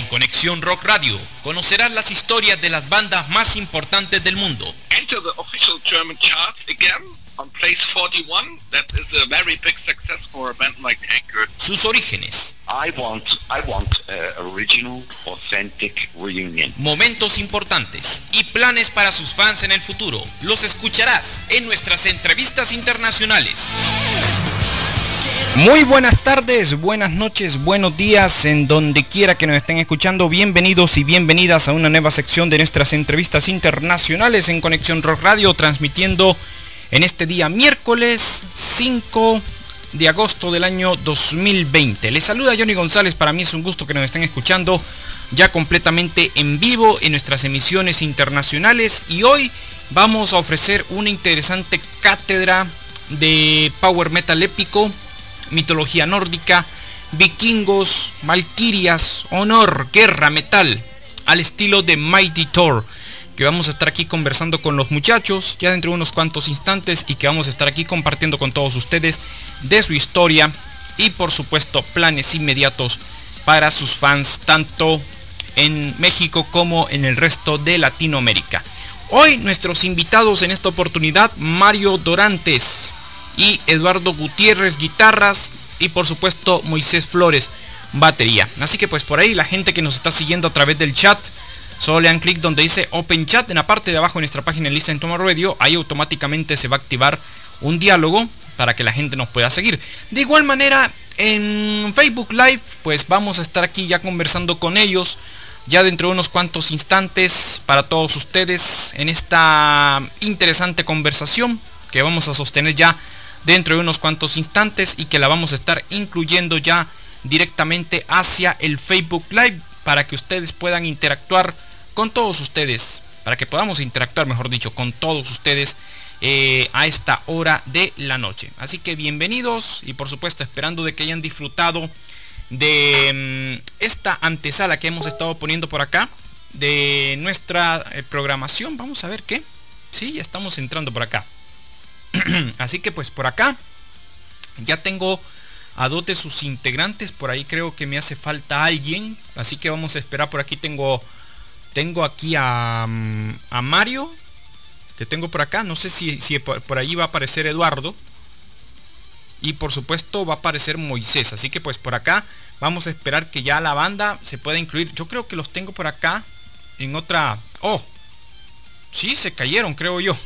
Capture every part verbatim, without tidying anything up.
Conexión Rock Radio conocerás las historias de las bandas más importantes del mundo. Enter the official German chart again on place forty-one. That is a very big success for a band like Anchor. Sus orígenes. I want, I want uh, original, authentic reunion. Momentos importantes y planes para sus fans en el futuro. Los escucharás en nuestras entrevistas internacionales. Muy buenas tardes, buenas noches, buenos días, en donde quiera que nos estén escuchando. Bienvenidos y bienvenidas a una nueva sección de nuestras entrevistas internacionales en Conexión Rock Radio, transmitiendo en este día miércoles cinco de agosto del año dos mil veinte. Les saluda Johnny González. Para mí es un gusto que nos estén escuchando ya completamente en vivo en nuestras emisiones internacionales, y hoy vamos a ofrecer una interesante cátedra de power metal épico, mitología nórdica, vikingos, valquirias, honor, guerra, metal, al estilo de Mighty Thor, que vamos a estar aquí conversando con los muchachos ya dentro de unos cuantos instantes, y que vamos a estar aquí compartiendo con todos ustedes de su historia y por supuesto planes inmediatos para sus fans tanto en México como en el resto de Latinoamérica. Hoy nuestros invitados en esta oportunidad: Mario Dorantes y Eduardo Gutiérrez, guitarras, y por supuesto Moisés Flores, batería. Así que pues por ahí la gente que nos está siguiendo a través del chat, solo le dan clic donde dice Open Chat en la parte de abajo de nuestra página en Listen to My Radio. Ahí automáticamente se va a activar un diálogo para que la gente nos pueda seguir. De igual manera en Facebook Live pues vamos a estar aquí ya conversando con ellos ya dentro de unos cuantos instantes para todos ustedes en esta interesante conversación que vamos a sostener ya dentro de unos cuantos instantes, y que la vamos a estar incluyendo ya directamente hacia el Facebook Live para que ustedes puedan interactuar con todos ustedes, para que podamos interactuar, mejor dicho, con todos ustedes eh, a esta hora de la noche. Así que bienvenidos, y por supuesto esperando de que hayan disfrutado de um, esta antesala que hemos estado poniendo por acá de nuestra eh, programación. Vamos a ver qué. Sí, ya estamos entrando por acá. Así que pues por acá ya tengo a dos de sus integrantes. Por ahí creo que me hace falta alguien, así que vamos a esperar. Por aquí tengo tengo aquí a, a Mario, que tengo por acá. No sé si, si por, por ahí va a aparecer Eduardo, y por supuesto va a aparecer Moisés. Así que pues por acá vamos a esperar que ya la banda se pueda incluir. Yo creo que los tengo por acá en otra. Oh, sí, se cayeron, creo yo.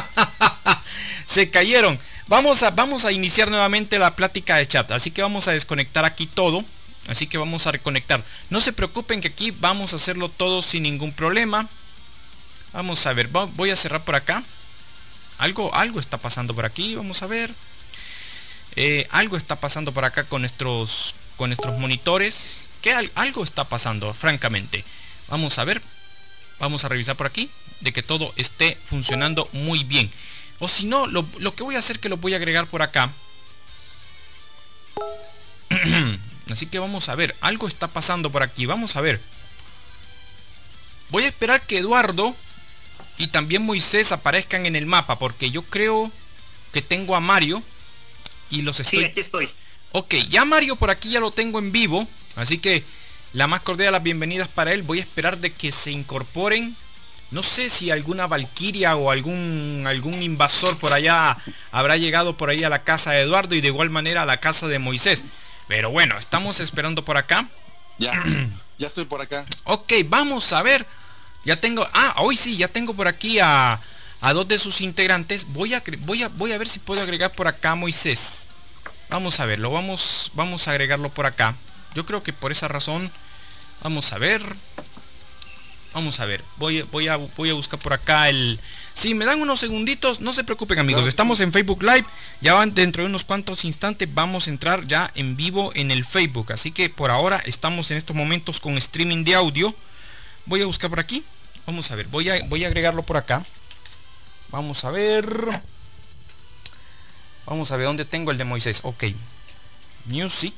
Se cayeron. Vamos a, vamos a iniciar nuevamente la plática de chat. Así que vamos a desconectar aquí todo. Así que vamos a reconectar. No se preocupen que aquí vamos a hacerlo todo sin ningún problema. Vamos a ver. Voy a cerrar por acá. Algo, algo está pasando por aquí. Vamos a ver. Eh, algo está pasando por acá con nuestros, con nuestros monitores. ¿Qué algo está pasando? Francamente. Vamos a ver. Vamos a revisar por aquí de que todo esté funcionando muy bien. O si no, lo, lo que voy a hacer que lo voy a agregar por acá. Así que vamos a ver. Algo está pasando por aquí. Vamos a ver. Voy a esperar que Eduardo y también Moisés aparezcan en el mapa, porque yo creo que tengo a Mario y los estoy... Sí, aquí estoy. Ok, ya Mario por aquí ya lo tengo en vivo. Así que la más cordial de las bienvenidas para él. Voy a esperar de que se incorporen. No sé si alguna valquiria o algún algún invasor por allá habrá llegado por ahí a la casa de Eduardo, y de igual manera a la casa de Moisés. Pero bueno, estamos esperando por acá. Ya, ya estoy por acá. Ok, vamos a ver. Ya tengo, ah, hoy sí, ya tengo por aquí a, a dos de sus integrantes. Voy a, voy a, voy a ver si puedo agregar por acá a Moisés. Vamos a verlo, vamos, vamos a agregarlo por acá. Yo creo que por esa razón, vamos a ver. Vamos a ver, voy, voy, a, voy a buscar por acá el... Si me dan unos segunditos, no se preocupen amigos, claro, estamos sí. En Facebook Live. Ya van dentro de unos cuantos instantes vamos a entrar ya en vivo en el Facebook. Así que por ahora estamos en estos momentos con streaming de audio. Voy a buscar por aquí. Vamos a ver, voy a, voy a agregarlo por acá. Vamos a ver. Vamos a ver dónde tengo el de Moisés. Ok. Music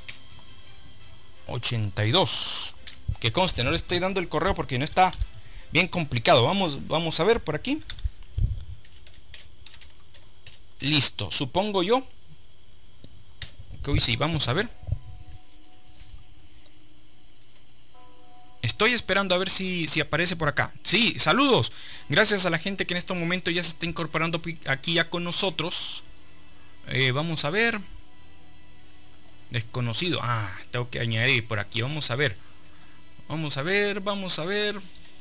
ochenta y dos. Que conste, no le estoy dando el correo porque no está bien complicado. Vamos, vamos a ver por aquí. Listo, supongo yo que hoy sí, vamos a ver. Estoy esperando a ver si, si aparece por acá. Sí, saludos. Gracias a la gente que en este momento ya se está incorporando aquí ya con nosotros. Eh, vamos a ver. Desconocido. Ah, tengo que añadir por aquí. Vamos a ver. Vamos a ver, vamos a ver.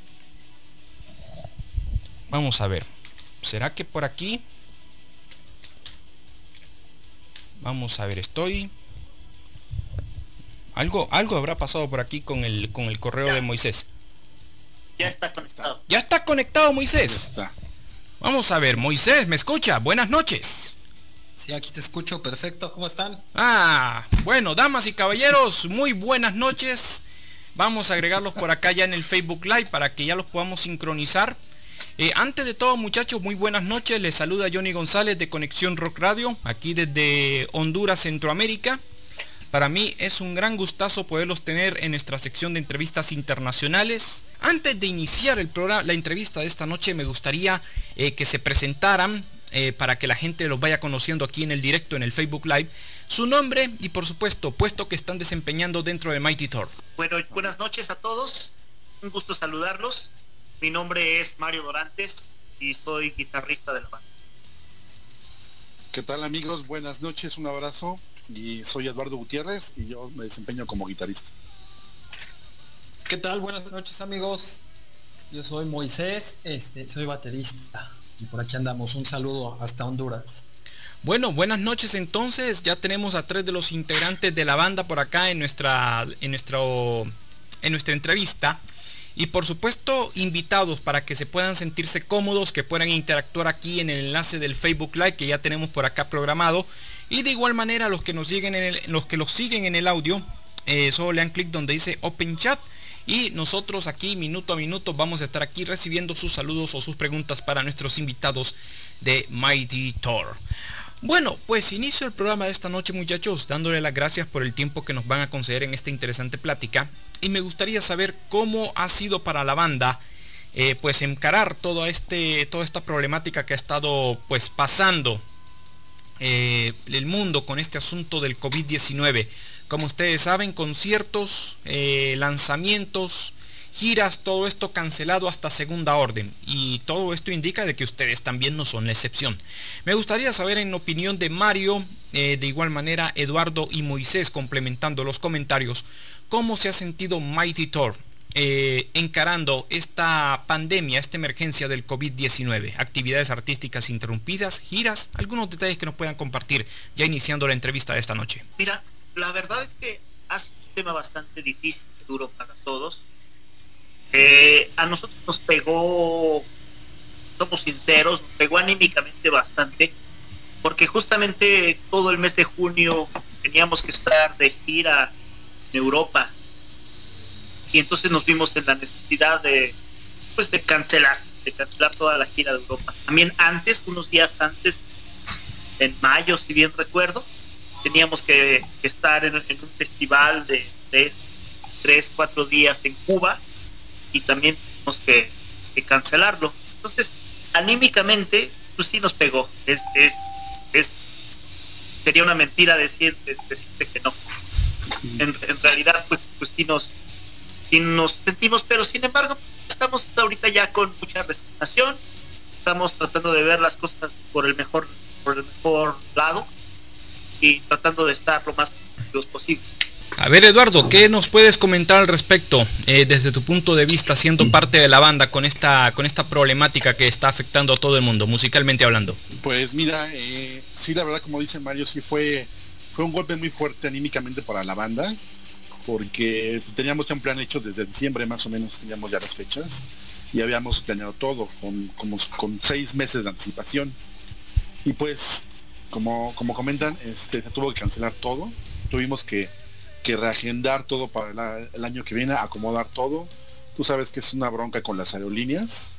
Vamos a ver. ¿Será que por aquí? Vamos a ver, estoy... Algo, algo habrá pasado por aquí con el, con el correo ya. de Moisés. Ya está conectado. Ya está conectado Moisés. Está. Vamos a ver, Moisés, ¿me escucha? Buenas noches. Sí, aquí te escucho, perfecto. ¿Cómo están? Ah, bueno, damas y caballeros, muy buenas noches. Vamos a agregarlos por acá ya en el Facebook Live para que ya los podamos sincronizar. Eh, antes de todo, muchachos, muy buenas noches. Les saluda Johnny González de Conexión Rock Radio, aquí desde Honduras, Centroamérica. Para mí es un gran gustazo poderlos tener en nuestra sección de entrevistas internacionales. Antes de iniciar el programa, la entrevista de esta noche, me gustaría eh, que se presentaran eh, para que la gente los vaya conociendo aquí en el directo, en el Facebook Live, su nombre y por supuesto, puesto que están desempeñando dentro de Mighty Thor. Bueno, buenas noches a todos. Un gusto saludarlos. Mi nombre es Mario Dorantes y soy guitarrista de la banda. ¿Qué tal, amigos? Buenas noches, un abrazo. Y soy Eduardo Gutiérrez y yo me desempeño como guitarrista. ¿Qué tal? Buenas noches, amigos. Yo soy Moisés, este, soy baterista y por aquí andamos. Un saludo hasta Honduras. Bueno, buenas noches entonces. Ya tenemos a tres de los integrantes de la banda por acá en nuestra en nuestro en nuestra entrevista. Y por supuesto, invitados para que se puedan sentirse cómodos, que puedan interactuar aquí en el enlace del Facebook Live que ya tenemos por acá programado. Y de igual manera, los que nos siguen en el, los que los siguen en el audio, eh, solo le dan clic donde dice Open Chat. Y nosotros aquí, minuto a minuto, vamos a estar aquí recibiendo sus saludos o sus preguntas para nuestros invitados de Mighty Thor. Bueno, pues inicio el programa de esta noche, muchachos, dándole las gracias por el tiempo que nos van a conceder en esta interesante plática. Y me gustaría saber cómo ha sido para la banda eh, pues encarar todo este, toda esta problemática que ha estado pues pasando eh, el mundo con este asunto del COVID diecinueve. Como ustedes saben, conciertos, eh, lanzamientos, giras, todo esto cancelado hasta segunda orden. Y todo esto indica de que ustedes también no son la excepción. Me gustaría saber en opinión de Mario, eh, de igual manera Eduardo y Moisés, complementando los comentarios, cómo se ha sentido Mighty Thor eh, encarando esta pandemia, esta emergencia del COVID diecinueve. Actividades artísticas interrumpidas, giras, algunos detalles que nos puedan compartir ya iniciando la entrevista de esta noche. Mira, la verdad es que ha sido un tema bastante difícil, duro para todos. Eh, a nosotros nos pegó, somos sinceros, nos pegó anímicamente bastante, porque justamente todo el mes de junio teníamos que estar de gira en Europa, y entonces nos vimos en la necesidad de, pues, de cancelar, de cancelar toda la gira de Europa. También antes, unos días antes, en mayo, si bien recuerdo, teníamos que, que estar en, en un festival de, de tres, cuatro días en Cuba, y también tuvimos que, que cancelarlo. Entonces, anímicamente, pues sí nos pegó. Es, es, es sería una mentira decir, decirte que no. En, en realidad, pues, pues sí nos, sí nos sentimos, pero sin embargo, estamos ahorita ya con mucha resignación. Estamos tratando de ver las cosas por el mejor, por el mejor lado y tratando de estar lo más positivos posible. A ver, Eduardo, ¿qué nos puedes comentar al respecto eh, desde tu punto de vista, siendo parte de la banda con esta con esta problemática que está afectando a todo el mundo, musicalmente hablando? Pues mira, eh, sí, la verdad, como dice Mario, sí fue fue un golpe muy fuerte anímicamente para la banda, porque teníamos ya un plan hecho desde diciembre, más o menos teníamos ya las fechas y habíamos planeado todo con, con, con seis meses de anticipación. Y pues, como, como comentan, este, se tuvo que cancelar todo, tuvimos que que reagendar todo para la, el año que viene, acomodar todo. Tú sabes que es una bronca con las aerolíneas.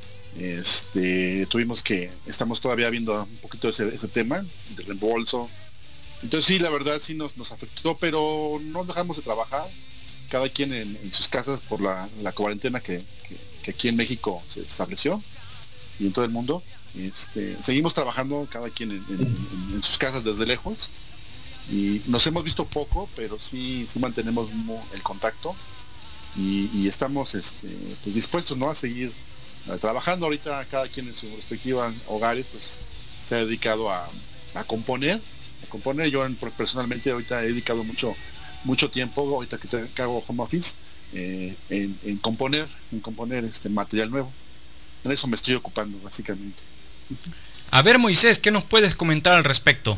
Este, tuvimos que, estamos todavía viendo un poquito ese, ese tema de reembolso. Entonces sí, la verdad sí nos, nos afectó, pero no dejamos de trabajar, cada quien en, en sus casas por la, la cuarentena que, que, que aquí en México se estableció y en todo el mundo. Este, seguimos trabajando cada quien en, en, en, en sus casas desde lejos. Y nos hemos visto poco, pero sí, sí mantenemos el contacto. y, y estamos este, pues dispuestos, ¿no?, a seguir uh, trabajando. Ahorita cada quien en sus respectivos hogares pues se ha dedicado a, a componer, a componer. Yo en, personalmente ahorita he dedicado mucho, mucho tiempo, ahorita que, te, que hago home office, eh, en, en componer, en componer este material nuevo. En eso me estoy ocupando básicamente. A ver, Moisés, ¿qué nos puedes comentar al respecto?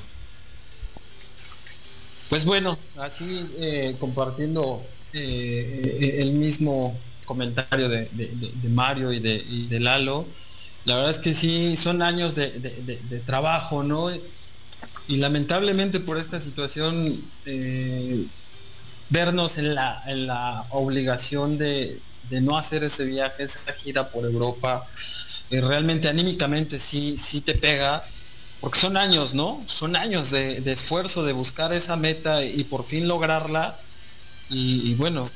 Pues bueno, así eh, compartiendo eh, el mismo comentario de, de, de Mario y de, y de Lalo, la verdad es que sí, son años de, de, de, de trabajo, ¿no? Y lamentablemente por esta situación, eh, vernos en la, en la obligación de, de no hacer ese viaje, esa gira por Europa, eh, realmente anímicamente sí, sí te pega, porque son años, ¿no? Son años de, de esfuerzo, de buscar esa meta y por fin lograrla. Y, y bueno,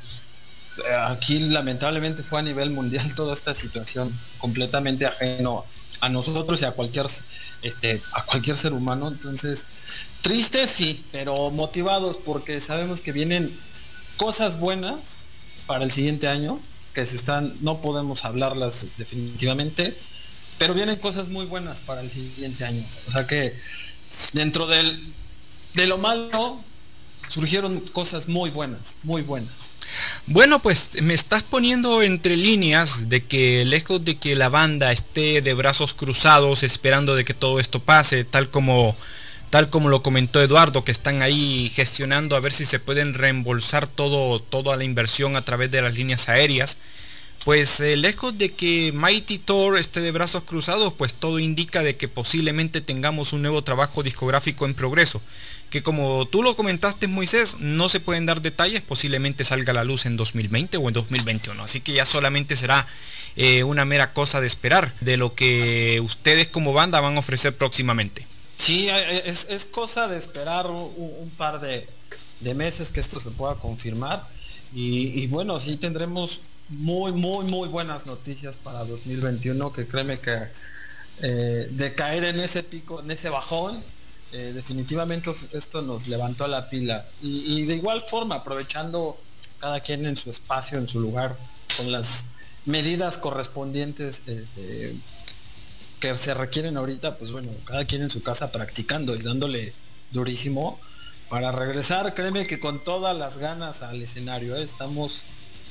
aquí lamentablemente fue a nivel mundial toda esta situación, completamente ajeno a nosotros y a cualquier, este, a cualquier ser humano. Entonces, tristes sí, pero motivados porque sabemos que vienen cosas buenas para el siguiente año, que se están, no podemos hablarlas definitivamente, pero vienen cosas muy buenas para el siguiente año. O sea que dentro del, de lo malo surgieron cosas muy buenas, muy buenas. Bueno, pues me estás poniendo entre líneas de que lejos de que la banda esté de brazos cruzados esperando de que todo esto pase, tal como tal como lo comentó Eduardo, que están ahí gestionando a ver si se pueden reembolsar todo toda la inversión a través de las líneas aéreas. Pues eh, lejos de que Mighty Thor esté de brazos cruzados, pues todo indica de que posiblemente tengamos un nuevo trabajo discográfico en progreso, que como tú lo comentaste, Moisés, no se pueden dar detalles, posiblemente salga a la luz en dos mil veinte o en dos mil veintiuno, así que ya solamente será eh, una mera cosa de esperar de lo que ustedes como banda van a ofrecer próximamente. Sí, es, es cosa de esperar un, un par de, de meses que esto se pueda confirmar y, y bueno, sí tendremos muy muy muy buenas noticias para dos mil veintiuno, que créeme que eh, de caer en ese pico, en ese bajón, eh, definitivamente esto nos levantó a la pila y, y de igual forma aprovechando cada quien en su espacio, en su lugar, con las medidas correspondientes eh, que se requieren ahorita, pues bueno, cada quien en su casa practicando y dándole durísimo para regresar, créeme que con todas las ganas al escenario, ¿eh? Estamos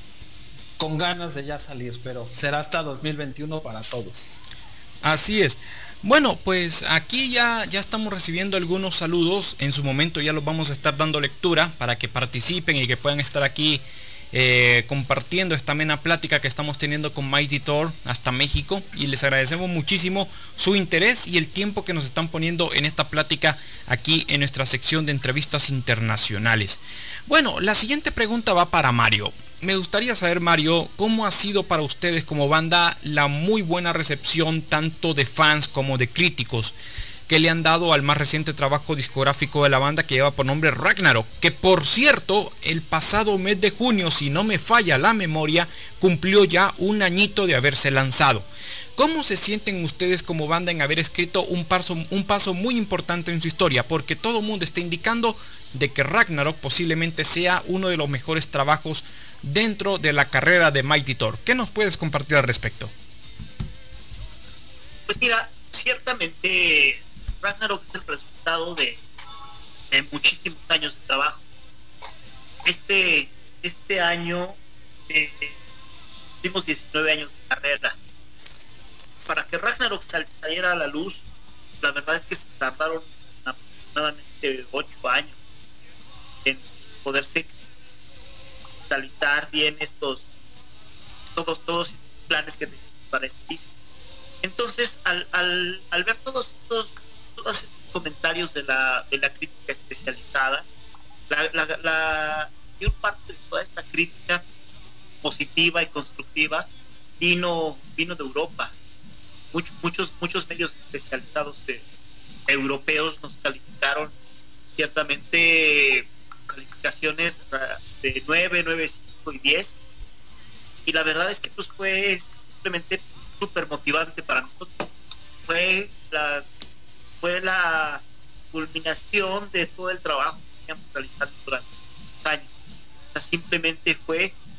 con ganas de ya salir, pero será hasta dos mil veintiuno para todos. Así es. Bueno, pues aquí ya, ya estamos recibiendo algunos saludos. En su momento ya los vamos a estar dando lectura para que participen y que puedan estar aquí eh, compartiendo esta amena plática que estamos teniendo con Mighty Thor hasta México. Y les agradecemos muchísimo su interés y el tiempo que nos están poniendo en esta plática aquí en nuestra sección de entrevistas internacionales. Bueno, la siguiente pregunta va para Mario. Me gustaría saber, Mario, ¿cómo ha sido para ustedes como banda la muy buena recepción tanto de fans como de críticos que le han dado al más reciente trabajo discográfico de la banda, que lleva por nombre Ragnarok? Que por cierto, el pasado mes de junio, si no me falla la memoria, cumplió ya un añito de haberse lanzado. ¿Cómo se sienten ustedes como banda en haber escrito un paso, un paso muy importante en su historia? Porque todo el mundo está indicando de que Ragnarok posiblemente sea uno de los mejores trabajos dentro de la carrera de Mighty Thor. ¿Qué nos puedes compartir al respecto? Pues mira, ciertamente Ragnarok es el resultado de, de muchísimos años de trabajo. Este, este año eh, tuvimos diecinueve años de carrera. Para que Ragnarok saliera a la luz, la verdad es que se tardaron aproximadamente ocho años en poderse cristalizar bien estos todos todos los planes que teníamos para este disco. Entonces, al, al, al ver todos estos todos estos comentarios de la de la crítica especializada, la, la, la mayor parte de toda esta crítica positiva y constructiva vino vino de Europa. Muchos muchos muchos medios especializados de, europeos nos calificaron ciertamente calificaciones de nueve, nueve, cinco y diez, y la verdad es que pues fue simplemente súper motivante para nosotros. Fue la fue la culminación de todo el trabajo que habíamos realizado durante años. O sea, simplemente fue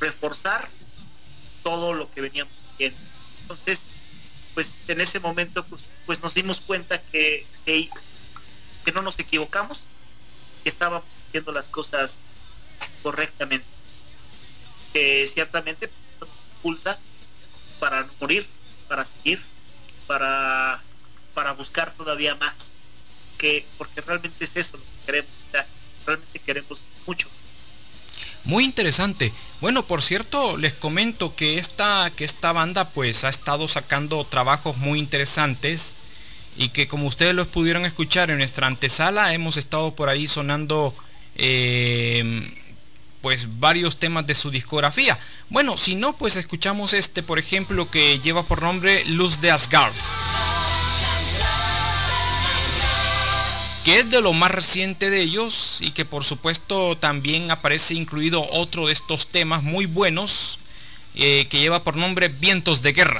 reforzar todo lo que veníamos haciendo. Entonces, pues en ese momento pues, pues nos dimos cuenta que, que, que no nos equivocamos, que estábamos haciendo las cosas correctamente, que ciertamente nos impulsa para no morir, para seguir, para, para buscar todavía más, que porque realmente es eso lo que queremos, o sea, realmente queremos mucho. Muy interesante. Bueno, por cierto, les comento que esta, que esta banda pues ha estado sacando trabajos muy interesantes y que, como ustedes los pudieron escuchar en nuestra antesala, hemos estado por ahí sonando eh, pues varios temas de su discografía. Bueno, si no, pues escuchamos este, por ejemplo, que lleva por nombre Luz de Asgard, que es de lo más reciente de ellos y que por supuesto también aparece incluido otro de estos temas muy buenos eh, que lleva por nombre Vientos de Guerra.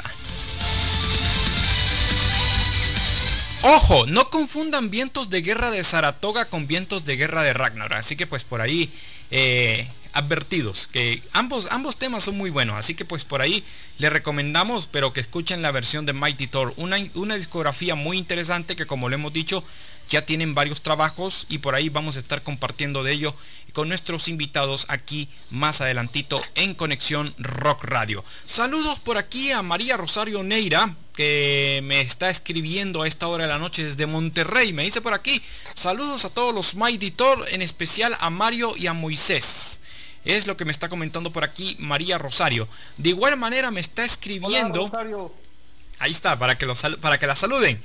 Ojo, no confundan Vientos de Guerra de Saratoga con Vientos de Guerra de Ragnarok, así que pues por ahí eh, advertidos que ambos, ambos temas son muy buenos, así que pues por ahí les recomendamos, pero que escuchen la versión de Mighty Thor, una, una discografía muy interesante que, como lo hemos dicho, ya tienen varios trabajos y por ahí vamos a estar compartiendo de ello con nuestros invitados aquí más adelantito en Conexión Rock Radio. Saludos por aquí a María Rosario Neira, que me está escribiendo a esta hora de la noche desde Monterrey. Me dice por aquí: saludos a todos los Mighty Thor, en especial a Mario y a Moisés. Es lo que me está comentando por aquí María Rosario. De igual manera me está escribiendo... Hola, Rosario. Ahí está, para que, los, para que la saluden.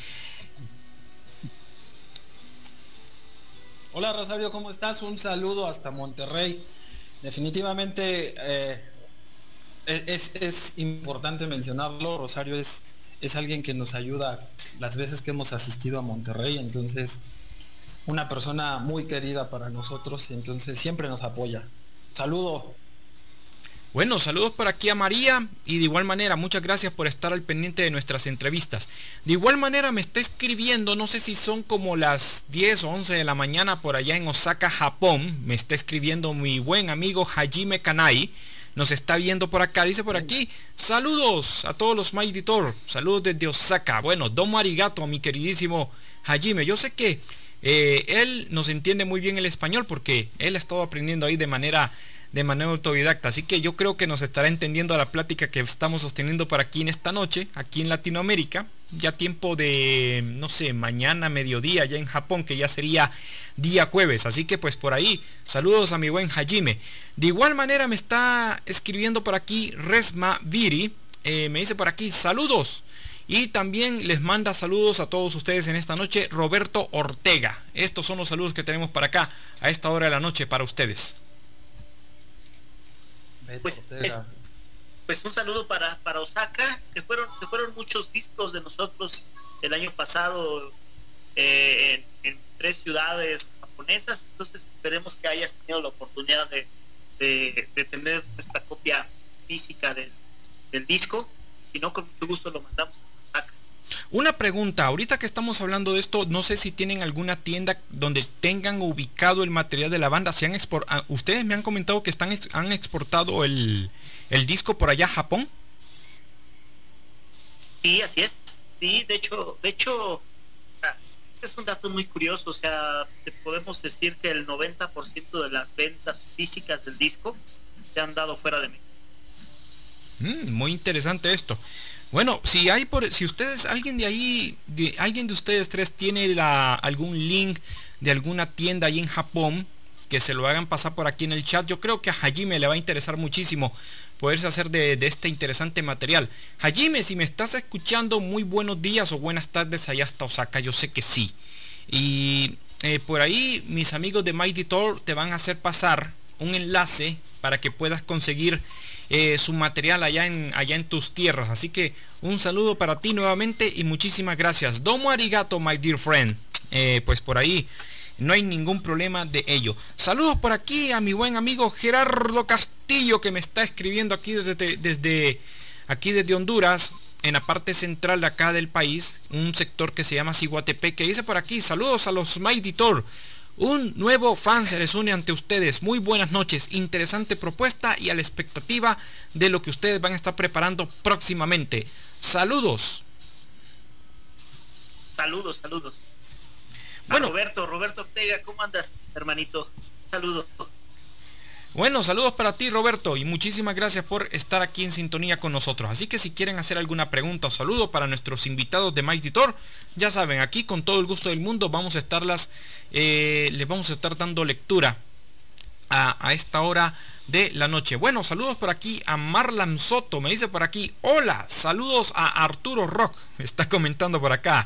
Hola Rosario, ¿cómo estás? Un saludo hasta Monterrey. Definitivamente eh, es, es importante mencionarlo. Rosario es, es alguien que nos ayuda las veces que hemos asistido a Monterrey. Entonces, una persona muy querida para nosotros. Entonces, siempre nos apoya. Saludo. Bueno, saludos por aquí a María y de igual manera muchas gracias por estar al pendiente de nuestras entrevistas. De igual manera me está escribiendo, no sé si son como las diez o once de la mañana por allá en Osaka, Japón. Me está escribiendo mi buen amigo Hajime Kanai. Nos está viendo por acá, dice por aquí: saludos a todos los Mighty Thor, saludos desde Osaka. Bueno, domo arigato, mi queridísimo Hajime. Yo sé que eh, él nos entiende muy bien el español porque él ha estado aprendiendo ahí de manera... de manera autodidacta, así que yo creo que nos estará entendiendo la plática que estamos sosteniendo por aquí en esta noche, aquí en Latinoamérica, ya tiempo de, no sé, mañana, mediodía, ya en Japón, que ya sería día jueves, así que pues por ahí, saludos a mi buen Hajime. De igual manera me está escribiendo por aquí Resma Viri, eh, me dice por aquí, saludos, y también les manda saludos a todos ustedes en esta noche, Roberto Ortega. Estos son los saludos que tenemos para acá, a esta hora de la noche para ustedes. Pues, es, pues un saludo para, para Osaka, que fueron, que fueron muchos discos de nosotros el año pasado eh, en, en tres ciudades japonesas, entonces esperemos que hayas tenido la oportunidad de, de, de tener nuestra copia física del, del disco. Si no, con mucho gusto lo mandamos a Osaka. Una pregunta, ahorita que estamos hablando de esto, no sé si tienen alguna tienda donde tengan ubicado el material de la banda. Si han export... Ustedes me han comentado que están han exportado el, el disco por allá a Japón. Sí, así es. Sí, de hecho, de hecho, este es un dato muy curioso. O sea, te podemos decir que el noventa por ciento de las ventas físicas del disco se han dado fuera de México. Mm, muy interesante esto. Bueno, si hay por, si ustedes, alguien de ahí, de, alguien de ustedes tres tiene la, algún link de alguna tienda ahí en Japón, que se lo hagan pasar por aquí en el chat. Yo creo que a Hajime le va a interesar muchísimo poderse hacer de, de este interesante material. Hajime, si me estás escuchando, muy buenos días o buenas tardes allá hasta Osaka, yo sé que sí. Y eh, por ahí mis amigos de Mighty Thor te van a hacer pasar un enlace para que puedas conseguir Eh, su material allá en, allá en tus tierras. Así que un saludo para ti nuevamente y muchísimas gracias. Domo arigato, my dear friend. Eh, pues por ahí no hay ningún problema de ello. Saludos por aquí a mi buen amigo Gerardo Castillo, que me está escribiendo aquí desde, desde aquí desde Honduras, en la parte central de acá del país, un sector que se llama Ciguatepec, que dice por aquí: saludos a los Mighty Thor. Un nuevo fan se les une ante ustedes. Muy buenas noches, interesante propuesta y a la expectativa de lo que ustedes van a estar preparando próximamente. Saludos. Saludos, saludos. Bueno, a Roberto, Roberto Ortega, ¿cómo andas, hermanito? Saludos. Bueno, saludos para ti, Roberto, y muchísimas gracias por estar aquí en sintonía con nosotros. Así que si quieren hacer alguna pregunta o saludo para nuestros invitados de Mighty Thor, ya saben, aquí con todo el gusto del mundo vamos a estarlas, eh, les vamos a estar dando lectura a, a esta hora de la noche. Bueno, saludos por aquí a Marlan Soto, me dice por aquí, hola, saludos a Arturo Rock, me está comentando por acá.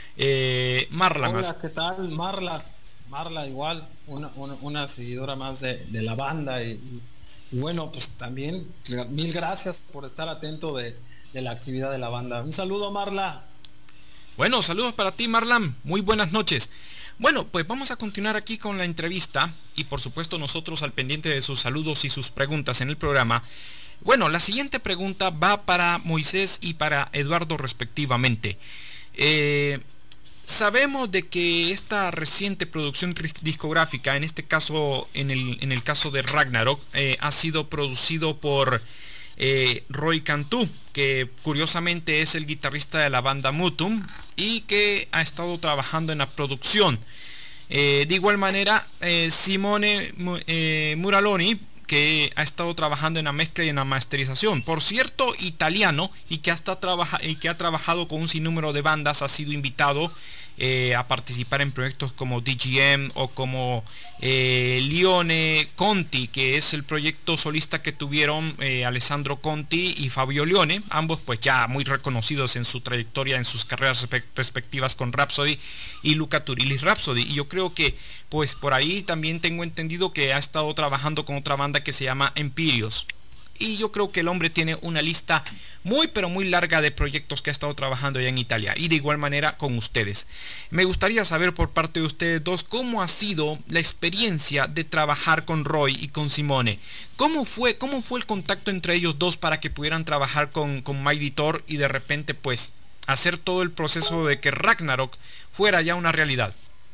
Eh, Marlan. Hola, ¿qué tal? Marla. Marla igual, una, una, una seguidora más de, de la banda y, y bueno, pues también mil gracias por estar atento de, de la actividad de la banda. Un saludo, Marla. Bueno, saludos para ti, Marlan, muy buenas noches. Bueno, pues vamos a continuar aquí con la entrevista y por supuesto nosotros al pendiente de sus saludos y sus preguntas en el programa. Bueno, la siguiente pregunta va para Moisés y para Eduardo respectivamente. Eh... Sabemos de que esta reciente producción discográfica, en este caso, en el, en el caso de Ragnarok, eh, ha sido producido por eh, Roy Cantu, que curiosamente es el guitarrista de la banda Mutum y que ha estado trabajando en la producción. Eh, de igual manera, eh, Simone eh, Muraloni, que ha estado trabajando en la mezcla y en la masterización, por cierto italiano, y que, hasta trabaja, y que ha trabajado con un sinnúmero de bandas, ha sido invitado eh, a participar en proyectos como D G M o como eh, Lione Conti, que es el proyecto solista que tuvieron eh, Alessandro Conti y Fabio Lione, ambos pues ya muy reconocidos en su trayectoria, en sus carreras respectivas con Rhapsody y Luca Turilli's Rhapsody, y yo creo que pues por ahí también tengo entendido que ha estado trabajando con otra banda que se llama Empirios, y yo creo que el hombre tiene una lista muy pero muy larga de proyectos que ha estado trabajando allá en Italia, y de igual manera con ustedes. Me gustaría saber por parte de ustedes dos cómo ha sido la experiencia de trabajar con Roy y con Simone. ¿Cómo fue, cómo fue el contacto entre ellos dos para que pudieran trabajar con, con Mighty Thor y de repente pues hacer todo el proceso de que Ragnarok fuera ya una realidad?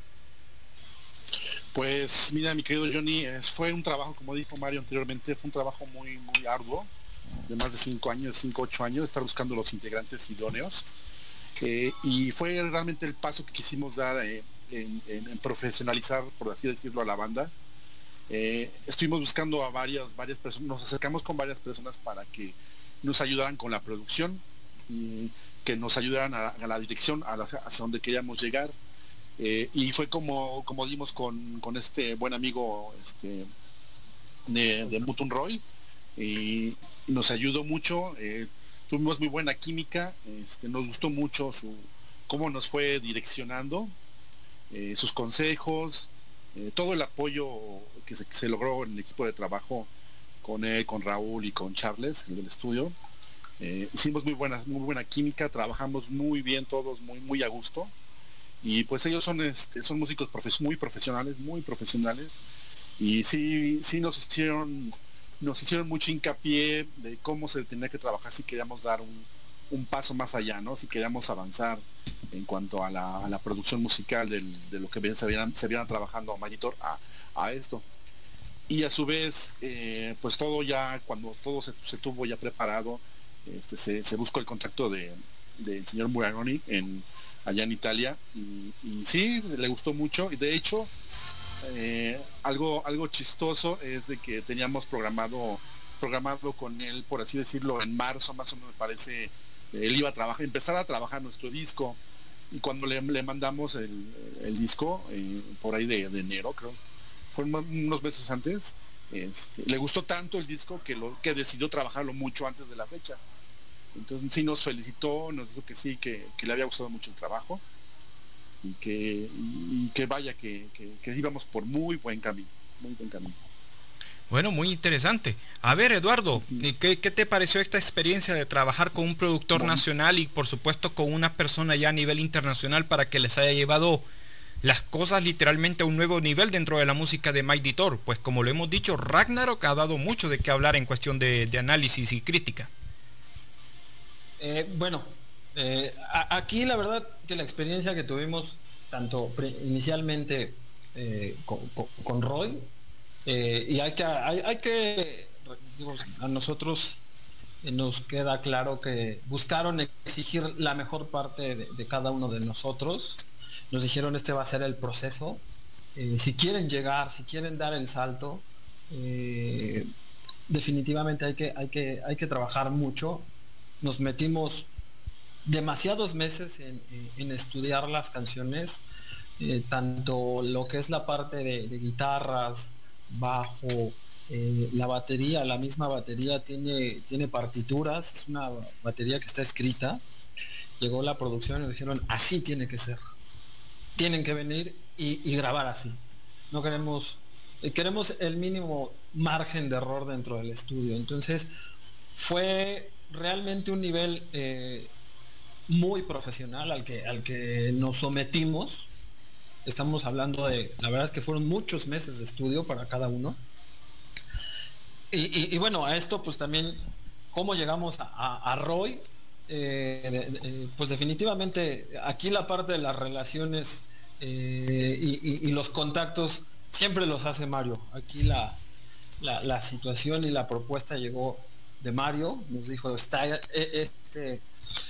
Pues mira, mi querido Johnny, es, fue un trabajo, como dijo Mario anteriormente, fue un trabajo muy muy arduo, de más de cinco años, cinco, ocho años, estar buscando los integrantes idóneos, eh, y fue realmente el paso que quisimos dar eh, en, en, en profesionalizar, por así decirlo, a la banda. Eh, estuvimos buscando a varias, varias personas, nos acercamos con varias personas para que nos ayudaran con la producción, y que nos ayudaran a, a la dirección, a la, hacia donde queríamos llegar. Eh, y fue como, como dimos con, con este buen amigo este, de, de Mutum Roy, y nos ayudó mucho, eh, tuvimos muy buena química, este, nos gustó mucho su cómo nos fue direccionando, eh, sus consejos, eh, todo el apoyo que se, que se logró en el equipo de trabajo con él, con Raúl y con Charles, el del estudio. Eh, hicimos muy buena, muy buena química, trabajamos muy bien todos, muy, muy a gusto. Y pues ellos son este, son músicos profes muy profesionales, muy profesionales, y sí, sí nos hicieron nos hicieron mucho hincapié de cómo se tenía que trabajar si queríamos dar un, un paso más allá, ¿no? Si queríamos avanzar en cuanto a la, a la producción musical del, de lo que se vieran, se vieran trabajando a Mighty Thor a, a esto. Y a su vez, eh, pues todo ya, cuando todo se, se tuvo ya preparado, este, se, se buscó el contacto de del señor Muraloni en allá en Italia, y, y sí, le gustó mucho, y de hecho eh, algo algo chistoso es de que teníamos programado programado con él, por así decirlo, en marzo más o menos, me parece, él iba a trabajar, empezar a trabajar nuestro disco, y cuando le, le mandamos el, el disco, eh, por ahí de, de enero, creo, fueron unos meses antes, este, le gustó tanto el disco que, lo, que decidió trabajarlo mucho antes de la fecha. Entonces sí nos felicitó, nos dijo que sí, que, que le había gustado mucho el trabajo, y que, y que vaya, que, que, que íbamos por muy buen camino, muy buen camino. Bueno, muy interesante. A ver, Eduardo, ¿qué, qué te pareció esta experiencia de trabajar con un productor bueno. nacional y por supuesto con una persona ya a nivel internacional para que les haya llevado las cosas literalmente a un nuevo nivel dentro de la música de Mighty Thor? Pues como lo hemos dicho, Ragnarok ha dado mucho de qué hablar en cuestión de, de análisis y crítica. Eh, bueno, eh, a, aquí la verdad que la experiencia que tuvimos, tanto pre, inicialmente eh, con, con, con Roy, eh, y hay que, hay, hay que digo, a nosotros nos queda claro que buscaron exigir la mejor parte de, de cada uno de nosotros. Nos dijeron este va a ser el proceso, eh, si quieren llegar, si quieren dar el salto, eh, definitivamente hay que, hay que, hay que trabajar mucho. Nos metimos demasiados meses en, en estudiar las canciones, eh, tanto lo que es la parte de, de guitarras, bajo, eh, la batería, la misma batería tiene, tiene partituras, es una batería que está escrita. Llegó la producción y dijeron así tiene que ser, tienen que venir y, y grabar así. No queremos, eh, queremos el mínimo margen de error dentro del estudio. Entonces fue realmente un nivel eh, muy profesional al que, al que nos sometimos. Estamos hablando de, la verdad es que fueron muchos meses de estudio para cada uno. Y, y, y bueno, a esto pues también, ¿cómo llegamos a, a, a Roy? Eh, de, de, pues definitivamente aquí la parte de las relaciones eh, y, y, y los contactos siempre los hace Mario. Aquí la, la, la situación y la propuesta llegó de Mario, nos dijo está este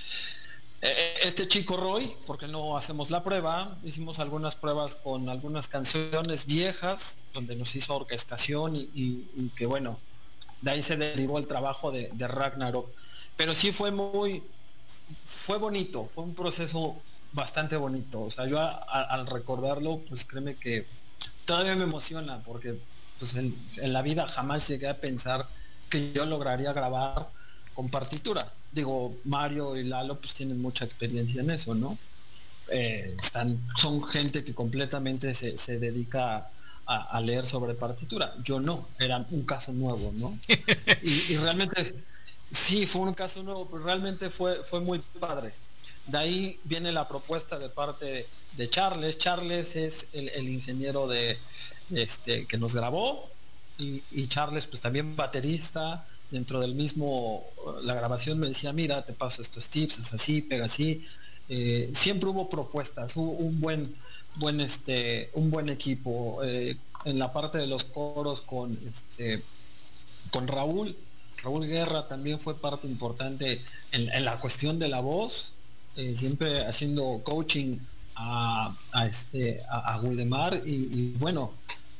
este chico Roy, ¿por qué no hacemos la prueba? Hicimos algunas pruebas con algunas canciones viejas donde nos hizo orquestación y, y, y que bueno, de ahí se derivó el trabajo de, de Ragnarok. Pero sí fue muy fue bonito, fue un proceso bastante bonito. O sea, yo a, a, al recordarlo, pues créeme que todavía me emociona, porque pues en, en la vida jamás llegué a pensar que yo lograría grabar con partitura. Digo, Mario y Lalo pues tienen mucha experiencia en eso, ¿no? Eh, están, son gente que completamente se, se dedica a, a leer sobre partitura. Yo no, era un caso nuevo, ¿no? Y, y realmente, sí, fue un caso nuevo, pero realmente fue, fue muy padre. De ahí viene la propuesta de parte de Charles. Charles es el, el ingeniero de este que nos grabó, y, y Charles pues también baterista. Dentro del mismo, la grabación me decía, mira, te paso estos tips, es así, pega así. Eh, siempre hubo propuestas, hubo un buen, buen este, un buen equipo. Eh, en la parte de los coros con este, con Raúl, Raúl Guerra también fue parte importante en, en la cuestión de la voz, eh, siempre haciendo coaching a, a este, a, a Wildemar y, y bueno,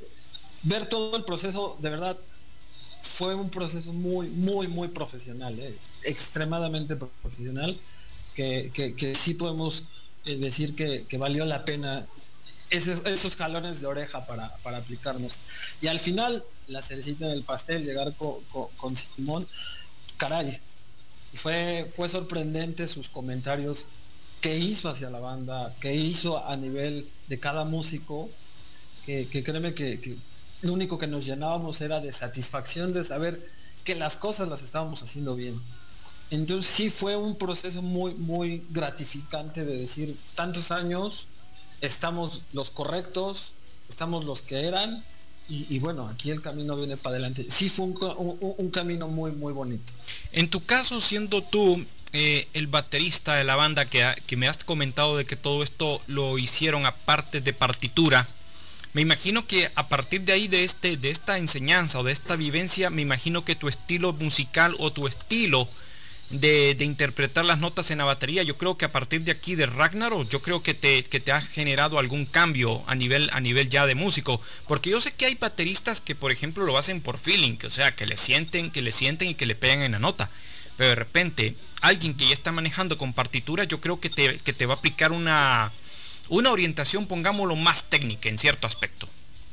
ver todo el proceso, de verdad. Fue un proceso muy, muy, muy profesional, eh, extremadamente profesional, que, que, que sí podemos eh, decir que, que valió la pena esos, esos jalones de oreja para, para aplicarnos. Y al final, la cerecita del pastel, llegar co, co, con Simón, caray, fue, fue sorprendente sus comentarios que hizo hacia la banda, que hizo a nivel de cada músico, que, que créeme que, que lo único que nos llenábamos era de satisfacción de saber que las cosas las estábamos haciendo bien. Entonces sí fue un proceso muy, muy gratificante de decir, tantos años, estamos los correctos, estamos los que eran, y, y bueno, aquí el camino viene para adelante. Sí fue un, un, un camino muy, muy bonito. En tu caso, siendo tú eh, el baterista de la banda, que, que me has comentado de que todo esto lo hicieron aparte de partitura, me imagino que a partir de ahí, de, este, de esta enseñanza o de esta vivencia, me imagino que tu estilo musical o tu estilo de, de interpretar las notas en la batería, yo creo que a partir de aquí de Ragnarok, yo creo que te, que te ha generado algún cambio a nivel, a nivel ya de músico, porque yo sé que hay bateristas que por ejemplo lo hacen por feeling, o sea, que le sienten, que le sienten y que le pegan en la nota, pero de repente alguien que ya está manejando con partitura, yo creo que te, que te va a aplicar una... una orientación, pongámoslo, más técnica en cierto aspecto.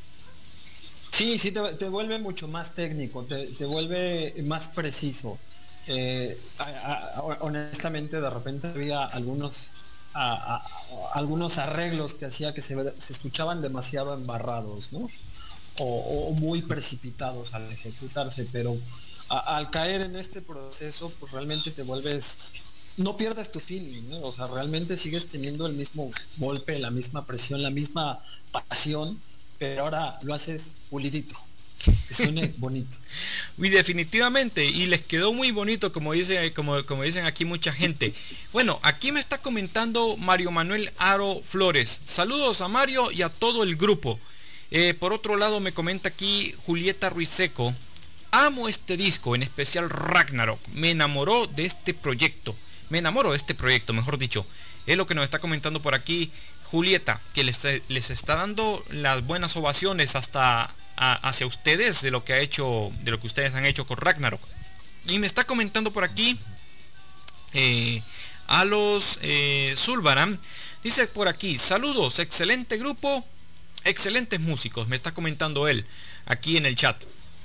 Sí, sí, te, te vuelve mucho más técnico, te, te vuelve más preciso. Eh, a, a, honestamente, de repente había algunos a, a, a, algunos arreglos que hacía que se, se escuchaban demasiado embarrados, ¿no? O, o muy precipitados al ejecutarse, pero a, al caer en este proceso, pues realmente te vuelves... no pierdas tu feeling, ¿no? O sea, realmente sigues teniendo el mismo golpe, la misma presión, la misma pasión, pero ahora lo haces pulidito, que suene bonito. Y definitivamente, y les quedó muy bonito, como dice, como, como dicen aquí mucha gente. Bueno, aquí me está comentando Mario Manuel Aro Flores. Saludos a Mario y a todo el grupo. Eh, por otro lado me comenta aquí Julieta Ruiseco: amo este disco, en especial Ragnarok, me enamoró de este proyecto, me enamoro de este proyecto, mejor dicho. Es lo que nos está comentando por aquí Julieta, que les, les está dando las buenas ovaciones hasta a, hacia ustedes de lo que ha hecho, de lo que ustedes han hecho con Ragnarok. Y me está comentando por aquí eh, a los eh, Zulbaran, dice por aquí: saludos, excelente grupo, excelentes músicos, me está comentando él aquí en el chat.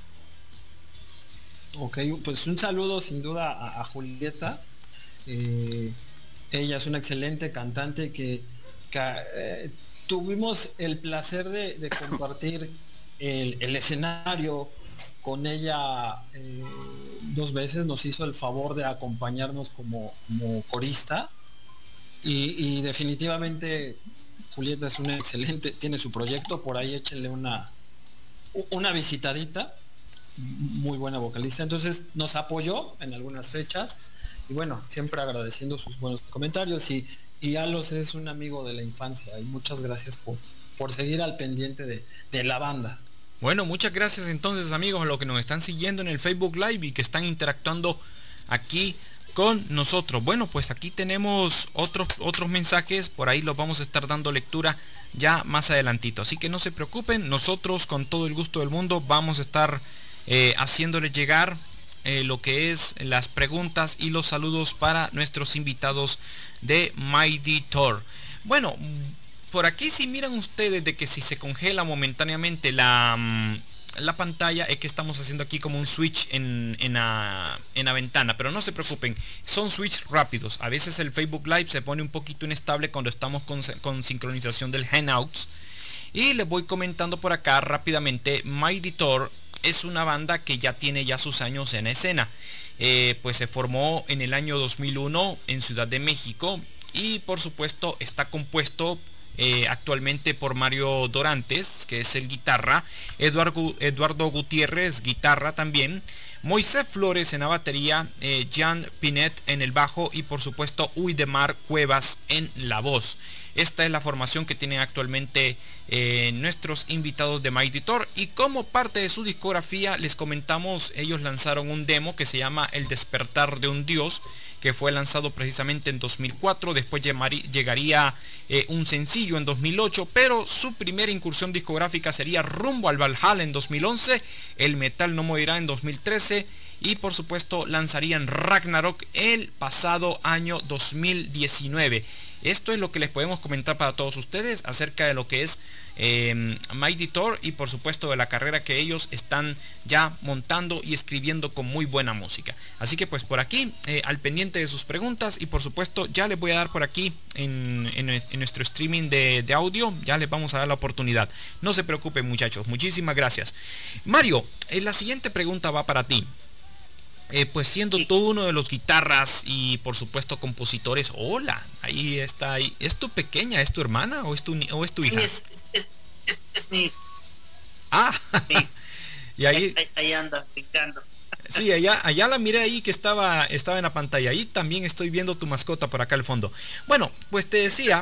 Ok, pues un saludo sin duda a, a Julieta. Eh, ella es una excelente cantante que, que eh, tuvimos el placer de, de compartir el, el escenario con ella eh, dos veces. Nos hizo el favor de acompañarnos como, como corista y, y definitivamente Julieta es una excelente, tiene su proyecto, por ahí échenle una, una visitadita. Muy buena vocalista, entonces nos apoyó en algunas fechas y bueno, siempre agradeciendo sus buenos comentarios. Y, y Alos es un amigo de la infancia y muchas gracias por, por seguir al pendiente de, de la banda. Bueno, muchas gracias entonces, amigos, a los que nos están siguiendo en el Facebook Live y que están interactuando aquí con nosotros. Bueno, pues aquí tenemos otros otros mensajes, por ahí los vamos a estar dando lectura ya más adelantito, así que no se preocupen, nosotros con todo el gusto del mundo vamos a estar Eh, haciéndole llegar eh, lo que es las preguntas y los saludos para nuestros invitados de Mighty Thor. Bueno, por aquí si miran ustedes de que si se congela momentáneamente la, la pantalla, es que estamos haciendo aquí como un switch en, en, la, en la ventana, pero no se preocupen, son switches rápidos. A veces el Facebook Live se pone un poquito inestable cuando estamos con, con sincronización del Hangouts. Y les voy comentando por acá rápidamente. Mighty Thor es una banda que ya tiene ya sus años en escena. Eh, pues se formó en el año dos mil uno en Ciudad de México y por supuesto está compuesto eh, actualmente por Mario Dorantes, que es el guitarra, Eduardo, Eduardo Gutiérrez, guitarra también, Moisés Flores en la batería, eh, Jan Pinet en el bajo y por supuesto Uidemar Cuevas en la voz. Esta es la formación que tienen actualmente eh, nuestros invitados de Mighty Thor, y como parte de su discografía les comentamos, ellos lanzaron un demo que se llama El Despertar de un Dios, que fue lanzado precisamente en dos mil cuatro. Después llegaría eh, un sencillo en dos mil ocho, pero su primera incursión discográfica sería Rumbo al Valhalla en dos mil once, El Metal No Morirá en dos mil trece y por supuesto lanzarían Ragnarok el pasado año dos mil diecinueve. Esto es lo que les podemos comentar para todos ustedes acerca de lo que es eh, Mighty Thor y por supuesto de la carrera que ellos están ya montando y escribiendo con muy buena música. Así que pues por aquí eh, al pendiente de sus preguntas, y por supuesto ya les voy a dar por aquí en, en, en nuestro streaming de, de audio, ya les vamos a dar la oportunidad. No se preocupen, muchachos, muchísimas gracias. Mario, eh, la siguiente pregunta va para ti. Eh, pues siendo tú uno de los guitarras y por supuesto compositores, hola, ahí está, ahí. ¿Es tu pequeña, es tu hermana o es tu, o es tu hija? Sí, es, es, es, es mi... Ah, sí. Y ahí, ahí, ahí anda, picando. Sí, allá, allá la miré ahí que estaba, estaba en la pantalla. Ahí también estoy viendo tu mascota por acá al fondo. Bueno, pues te decía...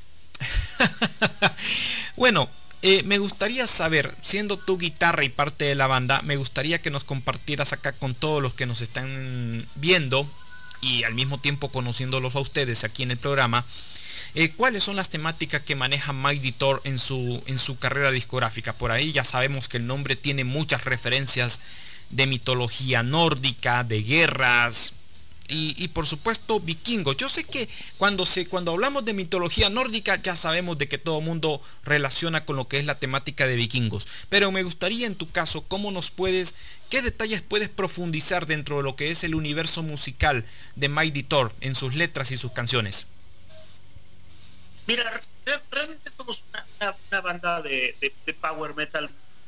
Bueno, Eh, me gustaría saber, siendo tu guitarra y parte de la banda, me gustaría que nos compartieras acá con todos los que nos están viendo y al mismo tiempo conociéndolos a ustedes aquí en el programa, eh, cuáles son las temáticas que maneja Mighty Thor en su, en su carrera discográfica. Por ahí ya sabemos que el nombre tiene muchas referencias de mitología nórdica, de guerras... Y, y por supuesto vikingos. Yo sé que cuando se cuando hablamos de mitología nórdica ya sabemos de que todo mundo relaciona con lo que es la temática de vikingos, pero me gustaría en tu caso cómo nos puedes, qué detalles puedes profundizar dentro de lo que es el universo musical de Mighty Thor en sus letras y sus canciones. Mira, realmente somos una, una, una banda de, de, de power metal.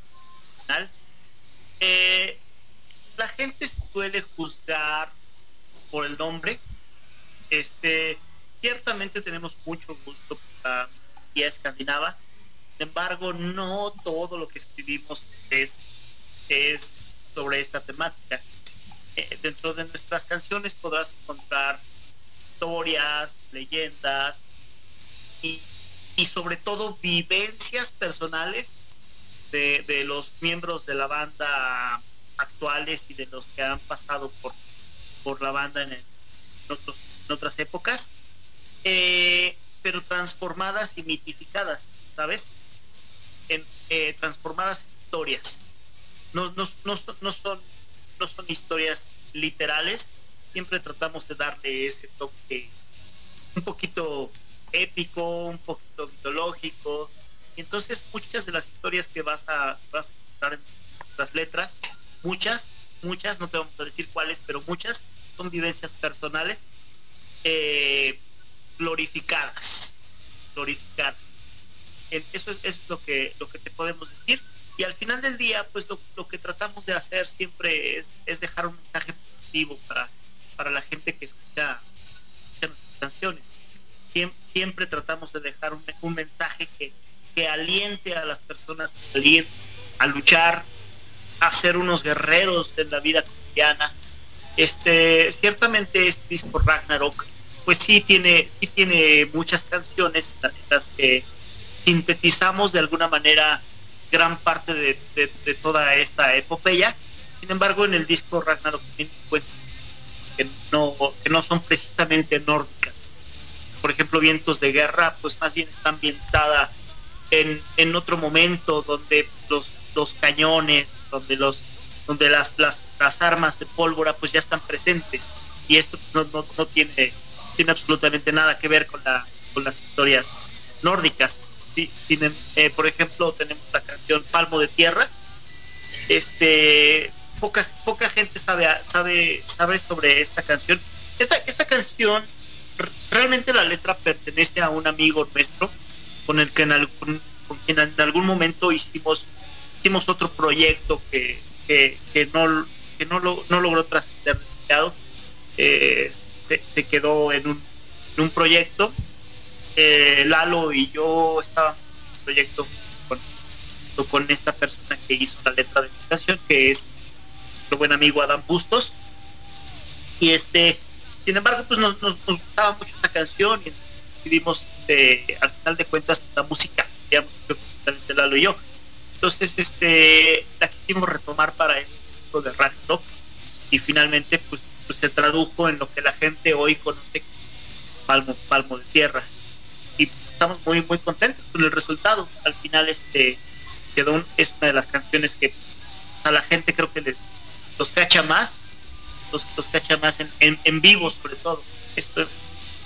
Eh, la gente suele juzgar por el nombre. Este, ciertamente tenemos mucho gusto por la mitología escandinava. Sin embargo, no todo lo que escribimos es, es sobre esta temática. Eh, dentro de nuestras canciones podrás encontrar historias, leyendas y, y sobre todo vivencias personales de, de los miembros de la banda actuales y de los que han pasado por, por la banda en, el, en, otros, en otras épocas, eh, pero transformadas y mitificadas, ¿sabes? En, eh, transformadas en historias. No, no, no, no, son, no son historias literales, siempre tratamos de darle ese toque un poquito épico, un poquito mitológico, y entonces muchas de las historias que vas a, vas a encontrar en las letras, muchas, muchas, no te vamos a decir cuáles, pero muchas son vivencias personales eh, glorificadas, glorificadas. Eso es, es lo que lo que te podemos decir, y al final del día pues lo, lo que tratamos de hacer siempre es, es dejar un mensaje positivo para, para la gente que escucha, escucha nuestras canciones. Siempre, siempre tratamos de dejar un, un mensaje que, que aliente a las personas a salir, a luchar, a ser unos guerreros en la vida cotidiana. Este, ciertamente este disco Ragnarok pues sí tiene, sí tiene muchas canciones en las que sintetizamos de alguna manera gran parte de, de, de toda esta epopeya. Sin embargo, en el disco Ragnarok también encuentro que no, que no son precisamente nórdicas. Por ejemplo, Vientos de Guerra, pues más bien está ambientada en, en otro momento donde los, los cañones, donde los donde las, las, las armas de pólvora pues ya están presentes, y esto no, no, no tiene, tiene absolutamente nada que ver con, la, con las historias nórdicas. Sí, tienen, eh, por ejemplo, tenemos la canción Palmo de Tierra. Este, poca, poca gente sabe, sabe, sabe sobre esta canción. Esta, esta canción, realmente la letra pertenece a un amigo nuestro con el que en algún, con quien en algún momento hicimos, hicimos otro proyecto que, que, que no, que no, lo, no logró trascender demasiado. Eh, se, se quedó en un, en un proyecto. Eh, Lalo y yo estábamos en un proyecto con, con esta persona que hizo la letra de la canción, que es nuestro buen amigo Adam Bustos, y este, sin embargo pues nos, nos, nos gustaba mucho esta canción y decidimos eh, al final de cuentas la música digamos, Lalo y yo, entonces este la quisimos retomar para el disco de Ragnarok, y finalmente pues, pues se tradujo en lo que la gente hoy conoce como Palmo, Palmo de Tierra. Y estamos muy muy contentos con el resultado. Al final este quedó un, es una de las canciones que a la gente creo que les los cacha más, los, los cacha más en, en, en vivo sobre todo. Esto es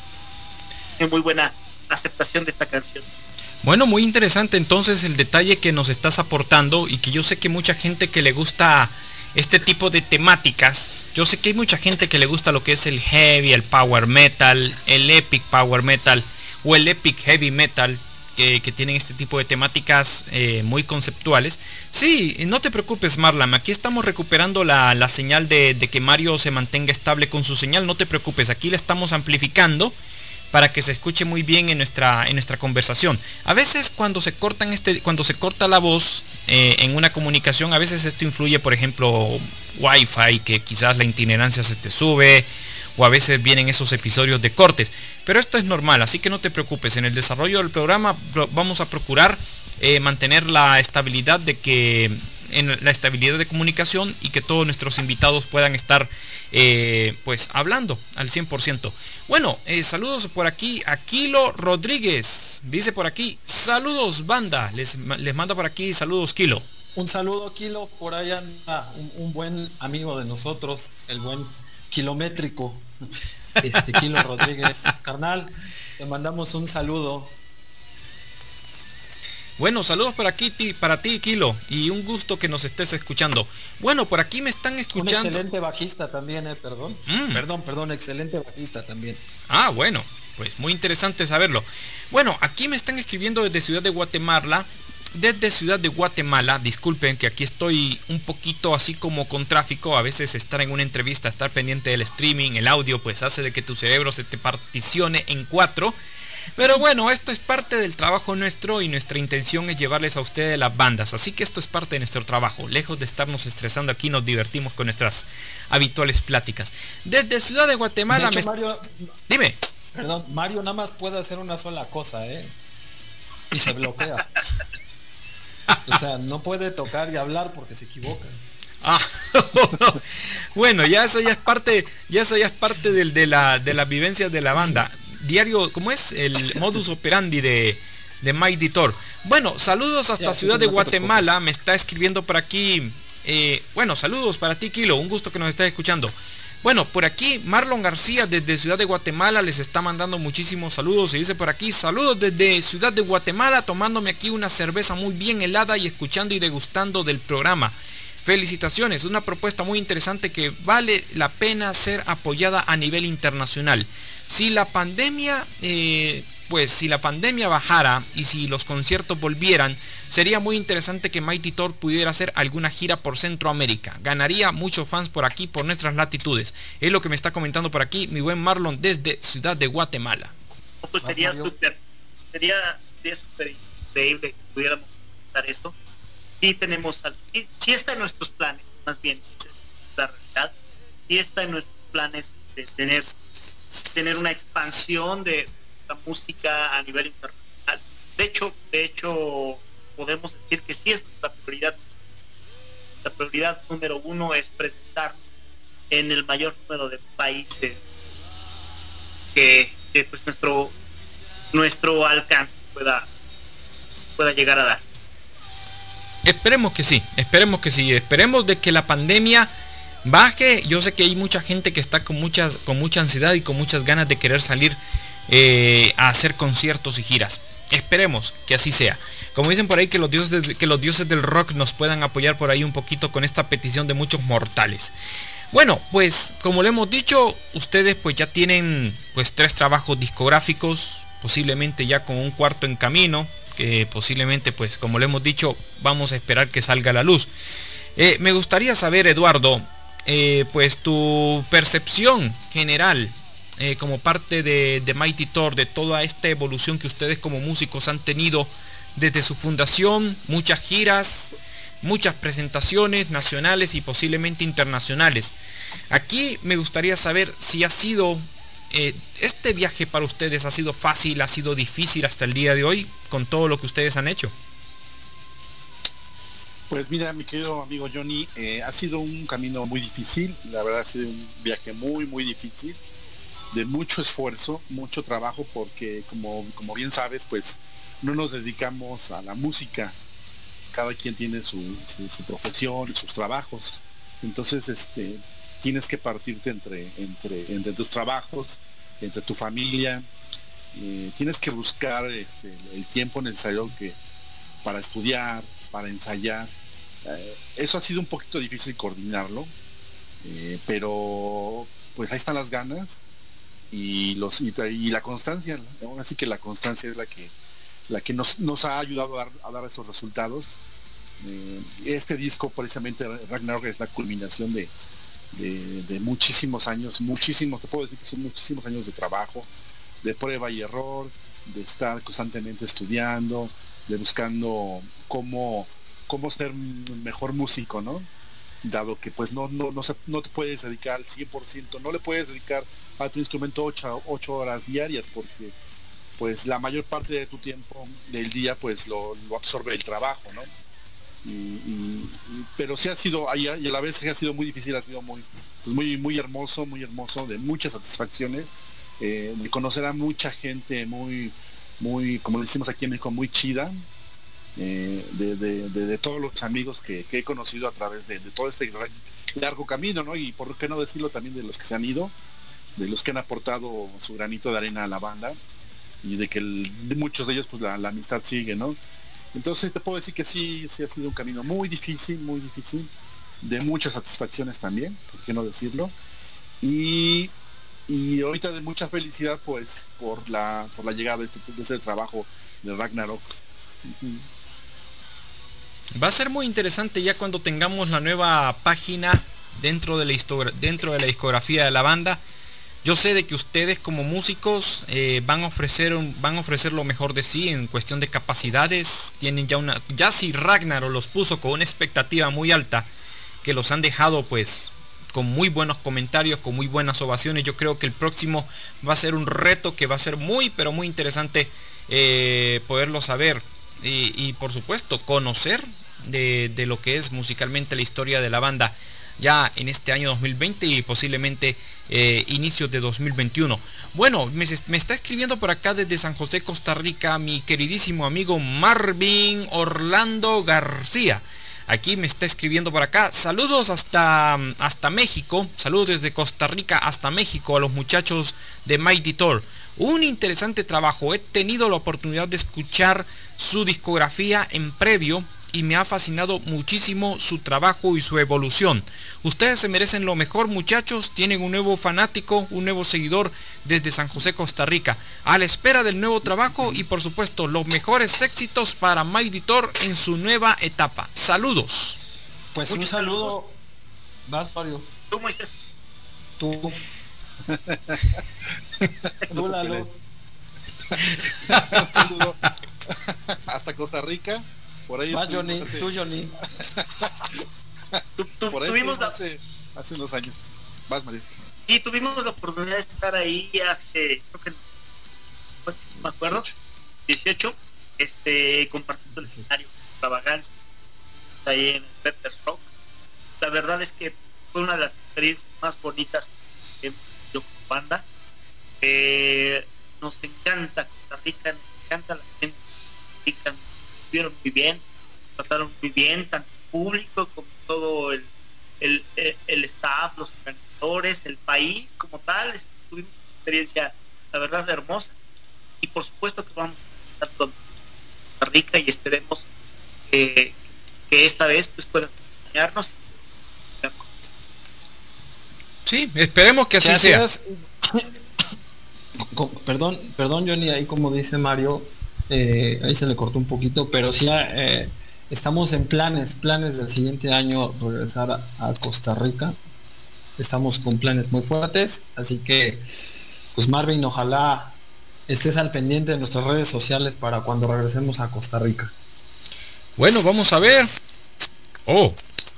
una muy buena aceptación de esta canción. Bueno, muy interesante entonces el detalle que nos estás aportando, y que yo sé que mucha gente que le gusta este tipo de temáticas, yo sé que hay mucha gente que le gusta lo que es el heavy, el power metal, el epic power metal o el epic heavy metal, que, que tienen este tipo de temáticas eh, muy conceptuales. Sí, no te preocupes, Marlam, aquí estamos recuperando la, la señal de, de que Mario se mantenga estable con su señal. No te preocupes, aquí la estamos amplificando para que se escuche muy bien en nuestra, en nuestra conversación. A veces cuando se cortan este, cuando se corta la voz eh, en una comunicación, a veces esto influye, por ejemplo, Wi-Fi, que quizás la itinerancia se te sube, o a veces vienen esos episodios de cortes, pero esto es normal, así que no te preocupes. En el desarrollo del programa vamos a procurar eh, mantener la estabilidad de que en la estabilidad de comunicación, y que todos nuestros invitados puedan estar eh, pues hablando al cien por ciento. Bueno, eh, saludos por aquí a Kilo Rodríguez, dice por aquí, saludos banda, les, les manda por aquí saludos Kilo. Un saludo Kilo, por ahí anda un, un buen amigo de nosotros, el buen kilométrico, este Kilo Rodríguez. Carnal, te mandamos un saludo. Bueno, saludos para aquí, para ti, Kilo, y un gusto que nos estés escuchando. Bueno, por aquí me están escuchando. Un excelente bajista también, eh, perdón. Mm. Perdón, perdón, excelente bajista también. Ah, bueno, pues muy interesante saberlo. Bueno, aquí me están escribiendo desde Ciudad de Guatemala. Desde Ciudad de Guatemala, disculpen que aquí estoy un poquito así como con tráfico. A veces estar en una entrevista, estar pendiente del streaming, el audio, pues hace de que tu cerebro se te particione en cuatro. Pero bueno, esto es parte del trabajo nuestro, y nuestra intención es llevarles a ustedes las bandas. Así que esto es parte de nuestro trabajo. Lejos de estarnos estresando aquí, nos divertimos con nuestras habituales pláticas. Desde Ciudad de Guatemala... De hecho, me... Mario, Dime. Perdón, Mario nada más puede hacer una sola cosa, ¿eh? Y se bloquea. O sea, no puede tocar y hablar porque se equivoca. Ah, bueno, ya eso ya es parte, ya eso ya es parte del, de la de las vivencias de la banda. Diario, ¿cómo es? El modus operandi de, de Mighty Thor. Bueno, saludos hasta Ya, Ciudad de no te Guatemala. preocupes. Me está escribiendo por aquí. Eh, bueno, saludos para ti, Kilo. Un gusto que nos estés escuchando. Bueno, por aquí Marlon García desde Ciudad de Guatemala les está mandando muchísimos saludos. Se dice por aquí, saludos desde Ciudad de Guatemala, tomándome aquí una cerveza muy bien helada y escuchando y degustando del programa. Felicitaciones, una propuesta muy interesante que vale la pena ser apoyada a nivel internacional. Si la pandemia, eh, pues si la pandemia bajara y si los conciertos volvieran, sería muy interesante que Mighty Thor pudiera hacer alguna gira por Centroamérica. Ganaría muchos fans por aquí, por nuestras latitudes. Es lo que me está comentando por aquí mi buen Marlon desde Ciudad de Guatemala. Pues sería súper, sería, sería súper increíble que pudiéramos hacer eso. Sí tenemos, sí, sí está en nuestros planes, más bien, la realidad. Sí está en nuestros planes de tener, tener una expansión de la música a nivel internacional. De hecho, de hecho, podemos decir que sí es nuestra prioridad. La prioridad número uno es presentarnos en el mayor número de países que, que pues nuestro nuestro alcance pueda pueda llegar a dar. Esperemos que sí, esperemos que sí, esperemos de que la pandemia baje. Yo sé que hay mucha gente que está con muchas, con mucha ansiedad y con muchas ganas de querer salir eh, a hacer conciertos y giras. Esperemos que así sea. Como dicen por ahí, que los dioses, que los dioses del rock nos puedan apoyar por ahí un poquito con esta petición de muchos mortales. Bueno, pues como le hemos dicho, ustedes pues ya tienen pues tres trabajos discográficos, posiblemente ya con un cuarto en camino, que posiblemente pues como le hemos dicho vamos a esperar que salga a la luz. Eh, me gustaría saber, Eduardo, eh, pues tu percepción general eh, como parte de, de Mighty Thor, de toda esta evolución que ustedes como músicos han tenido desde su fundación, muchas giras, muchas presentaciones nacionales y posiblemente internacionales. Aquí me gustaría saber si ha sido eh, este viaje para ustedes ha sido fácil, ha sido difícil hasta el día de hoy con todo lo que ustedes han hecho. Pues mira, mi querido amigo Johnny, eh, ha sido un camino muy difícil, la verdad ha sido un viaje muy muy difícil, de mucho esfuerzo, mucho trabajo, porque como, como bien sabes, pues no nos dedicamos a la música, cada quien tiene su, su, su profesión, sus trabajos, entonces este tienes que partirte entre, entre, entre tus trabajos, entre tu familia, eh, tienes que buscar este, el tiempo necesario que, para estudiar, para ensayar. Eh, eso ha sido un poquito difícil coordinarlo, eh, pero pues ahí están las ganas y los y, y la constancia, ¿no? Así que la constancia es la que la que nos, nos ha ayudado a dar, a dar esos resultados. Eh, este disco precisamente Ragnarok es la culminación de, de, de muchísimos años, muchísimos, te puedo decir que son muchísimos años de trabajo, de prueba y error, de estar constantemente estudiando, de buscando cómo, cómo ser mejor músico, ¿no? Dado que pues no, no, no, se, no te puedes dedicar al cien por ciento, no le puedes dedicar a tu instrumento ocho horas diarias, porque pues la mayor parte de tu tiempo del día pues lo, lo absorbe el trabajo, ¿no? Y, y, y, pero sí ha sido, y a la vez que ha sido muy difícil, ha sido muy, pues muy, muy hermoso, muy hermoso, de muchas satisfacciones, eh, de conocer a mucha gente muy, muy, como decimos aquí en México, muy chida, eh, de, de, de, de todos los amigos que, que he conocido a través de, de todo este largo camino, ¿no? Y por qué no decirlo también de los que se han ido, de los que han aportado su granito de arena a la banda, y de que el, de muchos de ellos pues la, la amistad sigue, ¿no? Entonces te puedo decir que sí, sí ha sido un camino muy difícil, muy difícil, de muchas satisfacciones también, por qué no decirlo, y, y ahorita de mucha felicidad pues por la por la llegada de este, de este trabajo de Ragnarok. Va a ser muy interesante ya cuando tengamos la nueva página dentro de la historia, dentro de la discografía de la banda. Yo sé de que ustedes como músicos eh, van a ofrecer un, van a ofrecer lo mejor de sí en cuestión de capacidades. Tienen ya una, ya si Ragnarok los puso con una expectativa muy alta, que los han dejado pues con muy buenos comentarios, con muy buenas ovaciones. Yo creo que el próximo va a ser un reto que va a ser muy pero muy interesante eh, poderlo saber. y, y por supuesto conocer de, de lo que es musicalmente la historia de la banda ya en este año dos mil veinte y posiblemente eh, inicios de dos mil veintiuno. Bueno, me, me está escribiendo por acá desde San José, Costa Rica, mi queridísimo amigo Marvin Orlando García. Aquí me está escribiendo por acá. Saludos hasta, hasta México. Saludos desde Costa Rica hasta México a los muchachos de Mighty Thor. Un interesante trabajo. He tenido la oportunidad de escuchar su discografía en previo y me ha fascinado muchísimo su trabajo y su evolución. Ustedes se merecen lo mejor, muchachos. Tienen un nuevo fanático, un nuevo seguidor desde San José, Costa Rica. A la espera del nuevo trabajo y por supuesto los mejores éxitos para Mighty Thor en su nueva etapa. Saludos. Pues Muchos un saludo. saludos. Vas, Mario. Tú, Moisés. Tú. Tú, Lalo. Un saludo hasta Costa Rica. Por ahí Vas, Johnny. hace, Tú, Johnny. Tu- tu- por ahí tuvimos la, hace, hace unos años. Vas, Mario. y tuvimos la oportunidad de estar ahí hace, creo que, no me acuerdo, dieciocho, este, compartiendo el escenario, extravagancia, ahí en el Peppers Rock. La verdad es que fue una de las experiencias más bonitas que hemos tenido como banda. Eh, nos encanta Costa Rica, nos encanta la gente de Costa Rica, nos estuvieron muy bien, trataron muy bien, tanto el público como todo el, el, el, el staff, los organizadores, el país como tal. Tuvimos una experiencia, la verdad, hermosa, y por supuesto que vamos a estar con Costa Rica y esperemos que, que esta vez pues puedas acompañarnos. Sí, esperemos que así sea. Gracias. Co- Perdón, perdón, Johnny, ahí como dice Mario, eh, ahí se le cortó un poquito, pero sí eh, estamos en planes, planes del siguiente año regresar a, a Costa Rica. Estamos con planes muy fuertes, así que pues Marvin, ojalá estés al pendiente de nuestras redes sociales para cuando regresemos a Costa Rica. Bueno, vamos a ver. Oh,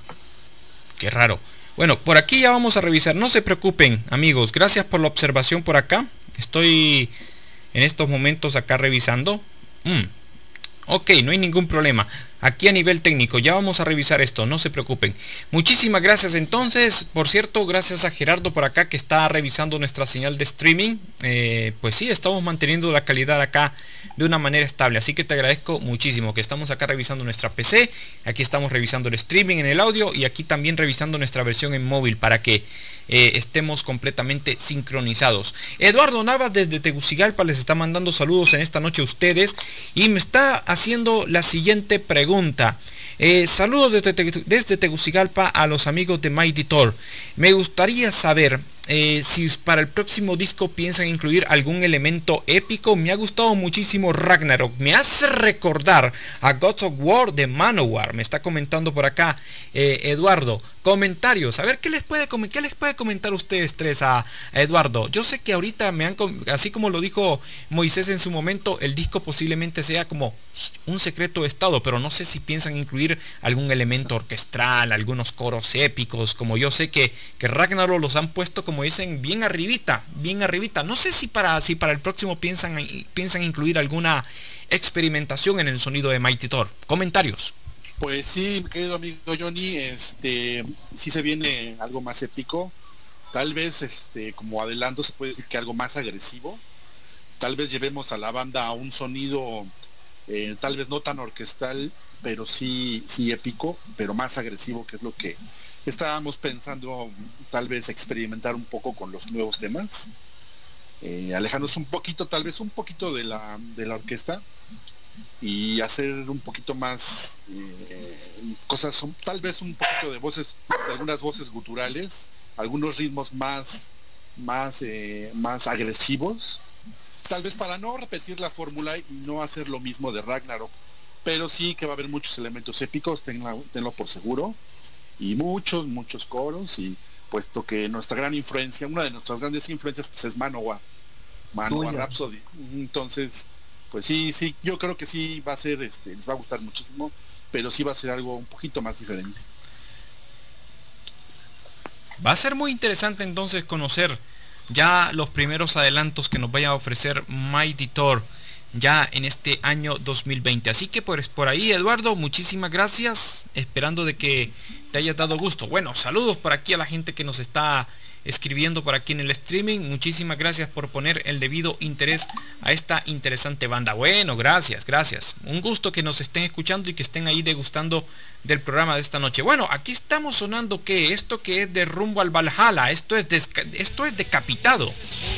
qué raro. Bueno, por aquí ya vamos a revisar. No se preocupen, amigos. Gracias por la observación por acá. Estoy en estos momentos acá revisando. Mm. Ok, no hay ningún problema. Aquí a nivel técnico ya vamos a revisar esto, no se preocupen. Muchísimas gracias entonces. Por cierto, gracias a Gerardo por acá que está revisando nuestra señal de streaming. Eh, pues sí, estamos manteniendo la calidad acá de una manera estable. Así que te agradezco muchísimo que estamos acá revisando nuestra P C. Aquí estamos revisando el streaming en el audio y aquí también revisando nuestra versión en móvil para que eh, estemos completamente sincronizados. Eduardo Navas desde Tegucigalpa les está mandando saludos en esta noche a ustedes y me está haciendo la siguiente pregunta. Eh, saludos desde, desde Tegucigalpa a los amigos de Mighty Thor. Me gustaría saber eh, si para el próximo disco piensan incluir algún elemento épico. Me ha gustado muchísimo Ragnarok. Me hace recordar a Gods of War de Manowar. Me está comentando por acá eh, Eduardo. Comentarios. A ver qué les puede qué les puede comentar ustedes tres a, a Eduardo. Yo sé que ahorita me han, así como lo dijo Moisés en su momento, el disco posiblemente sea como un secreto de estado, pero no sé si piensan incluir algún elemento orquestral, algunos coros épicos, como yo sé que, que Ragnarok los han puesto, como dicen, bien arribita, bien arribita. No sé si para, si para el próximo piensan, piensan incluir alguna experimentación en el sonido de Mighty Thor. Comentarios. Pues sí, mi querido amigo Johnny, este, sí se viene algo más épico. Tal vez, este, como adelanto, se puede decir que algo más agresivo. Tal vez llevemos a la banda a un sonido, eh, tal vez no tan orquestal, pero sí, sí épico, pero más agresivo, que es lo que estábamos pensando, tal vez experimentar un poco con los nuevos temas. Eh, alejarnos un poquito, tal vez un poquito de la, de la orquesta y hacer un poquito más eh, cosas, tal vez un poquito de voces, de algunas voces guturales, algunos ritmos más más eh, más agresivos, tal vez para no repetir la fórmula y no hacer lo mismo de Ragnarok, pero sí que va a haber muchos elementos épicos, tenlo, tenlo por seguro, y muchos muchos coros, y puesto que nuestra gran influencia, una de nuestras grandes influencias pues es Manowar, Manowar Rhapsody, entonces pues sí, sí, yo creo que sí va a ser, este, les va a gustar muchísimo, pero sí va a ser algo un poquito más diferente. Va a ser muy interesante entonces conocer ya los primeros adelantos que nos vaya a ofrecer Mighty Thor. ya en este año dos mil veinte. Así que pues por ahí, Eduardo, muchísimas gracias, esperando de que te hayas dado gusto. Bueno, saludos por aquí a la gente que nos está escribiendo por aquí en el streaming. Muchísimas gracias por poner el debido interés a esta interesante banda. Bueno, gracias, gracias. Un gusto que nos estén escuchando y que estén ahí degustando del programa de esta noche. Bueno, aquí estamos sonando que esto que es de Rumbo al Valhalla, esto es desca- esto es Decapitado.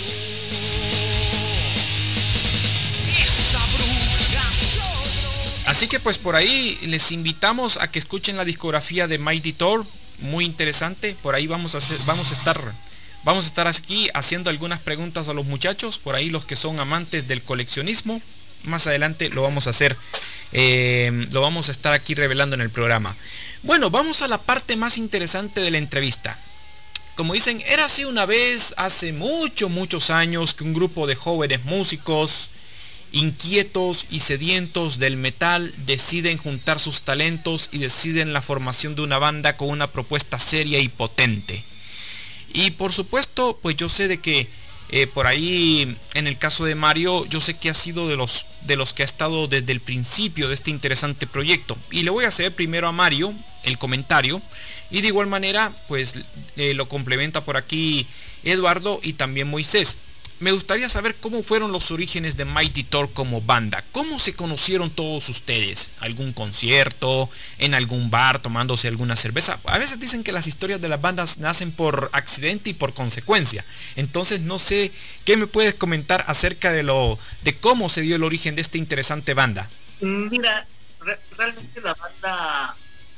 Así que pues por ahí les invitamos a que escuchen la discografía de Mighty Thor, muy interesante. Por ahí vamos a hacer, vamos a estar vamos a estar aquí haciendo algunas preguntas a los muchachos, por ahí los que son amantes del coleccionismo. Más adelante lo vamos a hacer, eh, lo vamos a estar aquí revelando en el programa. Bueno, vamos a la parte más interesante de la entrevista. Como dicen, era así una vez, hace muchos, muchos años, que un grupo de jóvenes músicos inquietos y sedientos del metal deciden juntar sus talentos y deciden la formación de una banda con una propuesta seria y potente. Y por supuesto, pues yo sé de que eh, por ahí, en el caso de Mario, yo sé que ha sido de los, de los que ha estado desde el principio de este interesante proyecto. Y le voy a hacer primero a Mario el comentario, y de igual manera pues eh, lo complementa por aquí Eduardo y también Moisés. Me gustaría saber cómo fueron los orígenes de Mighty Thor como banda. ¿Cómo se conocieron todos ustedes? ¿Algún concierto? ¿En algún bar tomándose alguna cerveza? A veces dicen que las historias de las bandas nacen por accidente y por consecuencia. Entonces no sé qué me puedes comentar acerca de lo de cómo se dio el origen de esta interesante banda. Mira, re- realmente la banda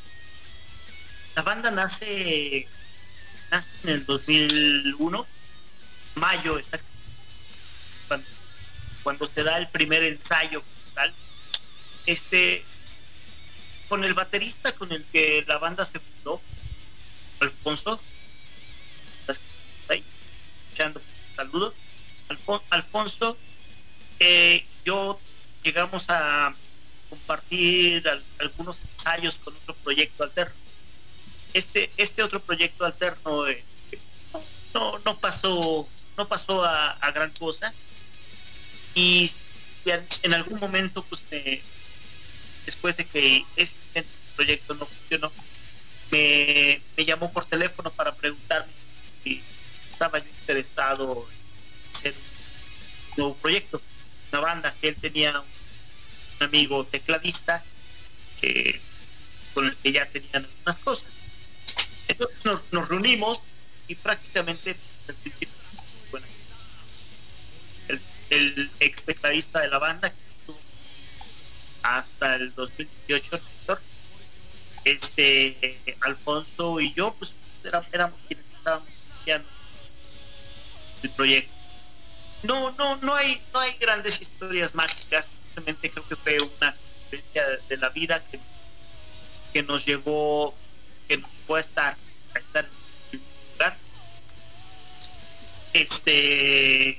la banda nace nace en el dos mil uno, mayo exactamente. Cuando, cuando se da el primer ensayo tal, este con el baterista con el que la banda se fundó, Alfonso, estás ahí escuchando, saludos, Alfon- Alfonso, eh, yo llegamos a compartir al, algunos ensayos con otro proyecto alterno. Este este otro proyecto alterno eh, no no pasó no pasó a, a gran cosa. Y en algún momento, pues me, después de que este proyecto no funcionó, me, me llamó por teléfono para preguntarme si estaba yo interesado en hacer un nuevo proyecto, una banda, que él tenía un amigo tecladista que, con el que ya tenían algunas cosas. Entonces nos, nos reunimos y prácticamente al principio, bueno, el el ex tecladista de la banda que estuvo hasta el dos mil dieciocho, este Alfonso y yo pues éramos, éramos quienes estábamos iniciando el proyecto. No, no, no hay, no hay grandes historias mágicas, simplemente creo que fue una experiencia de, de la vida que, que nos llevó, que nos llevó a estar, a estar en el lugar. Este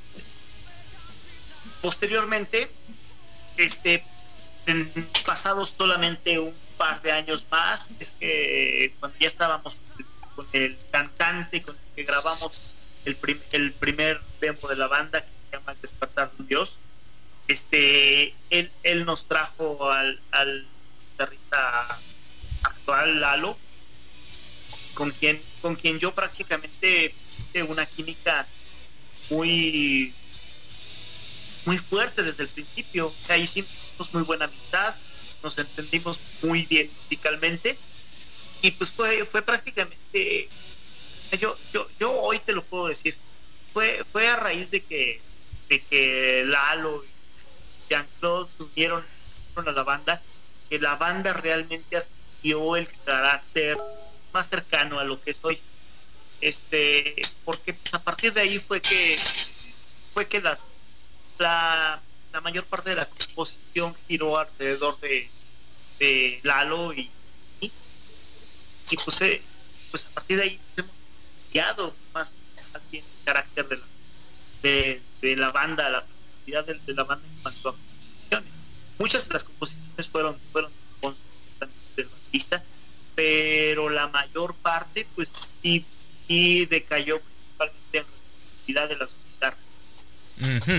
Posteriormente, este, en, pasados solamente un par de años más, es que cuando ya estábamos con el cantante con el que grabamos el, prim, el primer demo de la banda, que se llama El Despertar de un Dios, este, él, él nos trajo al, al guitarrista actual, Lalo, con quien, con quien yo prácticamente hice una química muy muy fuerte desde el principio. O sea, hicimos muy buena amistad, nos entendimos muy bien musicalmente y pues fue fue prácticamente, yo yo yo hoy te lo puedo decir, fue fue a raíz de que de que Lalo y Jean-Claude se unieron a la banda, que la banda realmente adquirió el carácter más cercano a lo que soy. Este, porque pues, a partir de ahí fue que fue que las La, la mayor parte de la composición giró alrededor de, de Lalo y, y, y pues, eh, pues a partir de ahí hemos cambiado más, más bien el carácter de la, de, de la banda, la personalidad de, de la banda en cuanto a composiciones. Muchas de las composiciones fueron fueron del artista, pero la mayor parte pues sí, sí decayó principalmente en la responsabilidad de las guitarras. Uh-huh.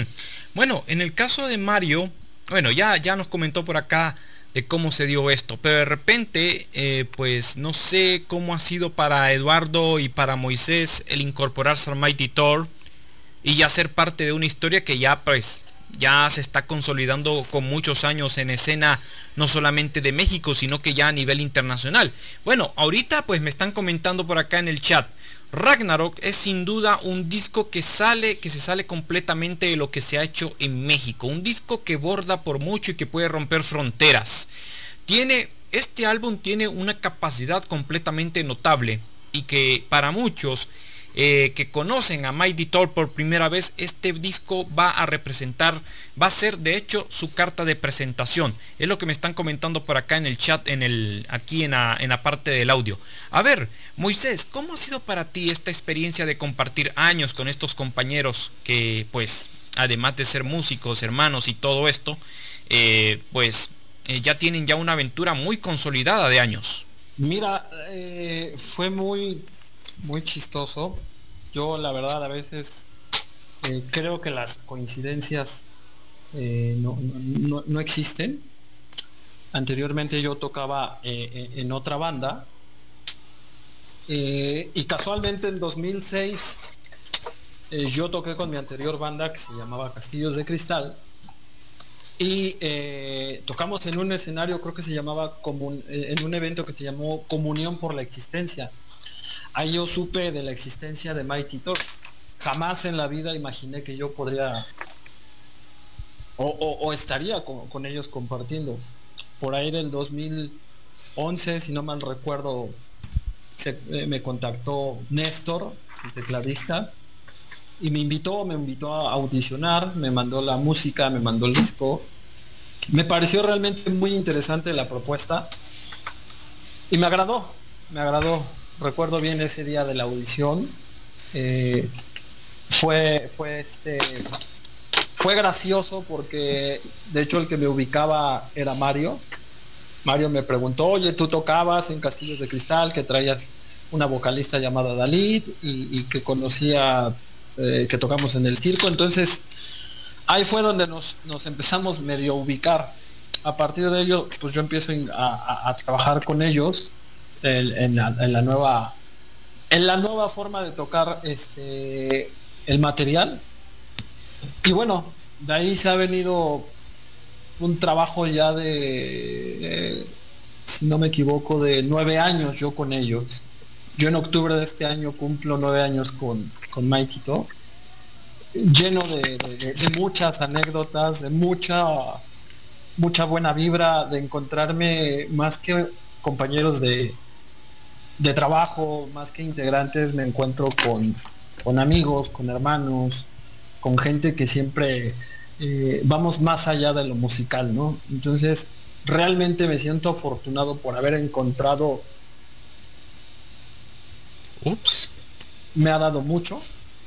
Bueno, en el caso de Mario, bueno, ya, ya nos comentó por acá de cómo se dio esto, pero de repente, eh, pues no sé cómo ha sido para Eduardo y para Moisés el incorporarse al Mighty Thor y ya ser parte de una historia que ya pues ya se está consolidando con muchos años en escena, no solamente de México, sino que ya a nivel internacional. Bueno, ahorita pues me están comentando por acá en el chat, Ragnarok es sin duda un disco que sale, que se sale completamente de lo que se ha hecho en México, un disco que borda por mucho y que puede romper fronteras. Tiene, este álbum tiene una capacidad completamente notable y que para muchos Eh, que conocen a Mighty Thor por primera vez, este disco va a representar, va a ser de hecho su carta de presentación. Es lo que me están comentando por acá en el chat, en el, aquí en la, en la parte del audio. A ver, Moisés, ¿cómo ha sido para ti esta experiencia de compartir años con estos compañeros que pues además de ser músicos, hermanos y todo esto, eh, pues eh, ya tienen ya una aventura muy consolidada de años? Mira, eh, fue muy muy chistoso. Yo la verdad a veces eh, creo que las coincidencias eh, no, no, no existen. Anteriormente yo tocaba eh, en otra banda eh, y casualmente en dos mil seis eh, yo toqué con mi anterior banda que se llamaba Castillos de Cristal y eh, tocamos en un escenario, creo que se llamaba comun, eh, en un evento que se llamó Comunión por la Existencia. Ahí yo supe de la existencia de Mighty Thor. Jamás en la vida imaginé que yo podría o, o, o estaría con, con ellos compartiendo. Por ahí del dos mil once, si no mal recuerdo, se, eh, me contactó Néstor, el tecladista, y me invitó, me invitó a audicionar, me mandó la música, me mandó el disco. Me pareció realmente muy interesante la propuesta y me agradó, me agradó. Recuerdo bien ese día de la audición. Eh, fue, fue este, fue gracioso porque de hecho el que me ubicaba era Mario. Mario me preguntó, oye, tú tocabas en Castillos de Cristal, que traías una vocalista llamada Dalit y, y que conocía, eh, que tocamos en el circo. Entonces ahí fue donde nos, nos empezamos medio a ubicar. A partir de ello, pues yo empiezo a, a, a trabajar con ellos. En, en, la, en la nueva en la nueva forma de tocar este el material, y bueno, de ahí se ha venido un trabajo ya de eh, si no me equivoco de nueve años yo con ellos. Yo en octubre de este año cumplo nueve años con, con Mighty Thor, lleno de, de, de muchas anécdotas, de mucha mucha buena vibra, de encontrarme más que compañeros de de trabajo, más que integrantes, me encuentro con, con amigos, con hermanos, con gente que siempre eh, vamos más allá de lo musical, ¿no? Entonces, realmente me siento afortunado por haber encontrado. Ups. Me ha dado mucho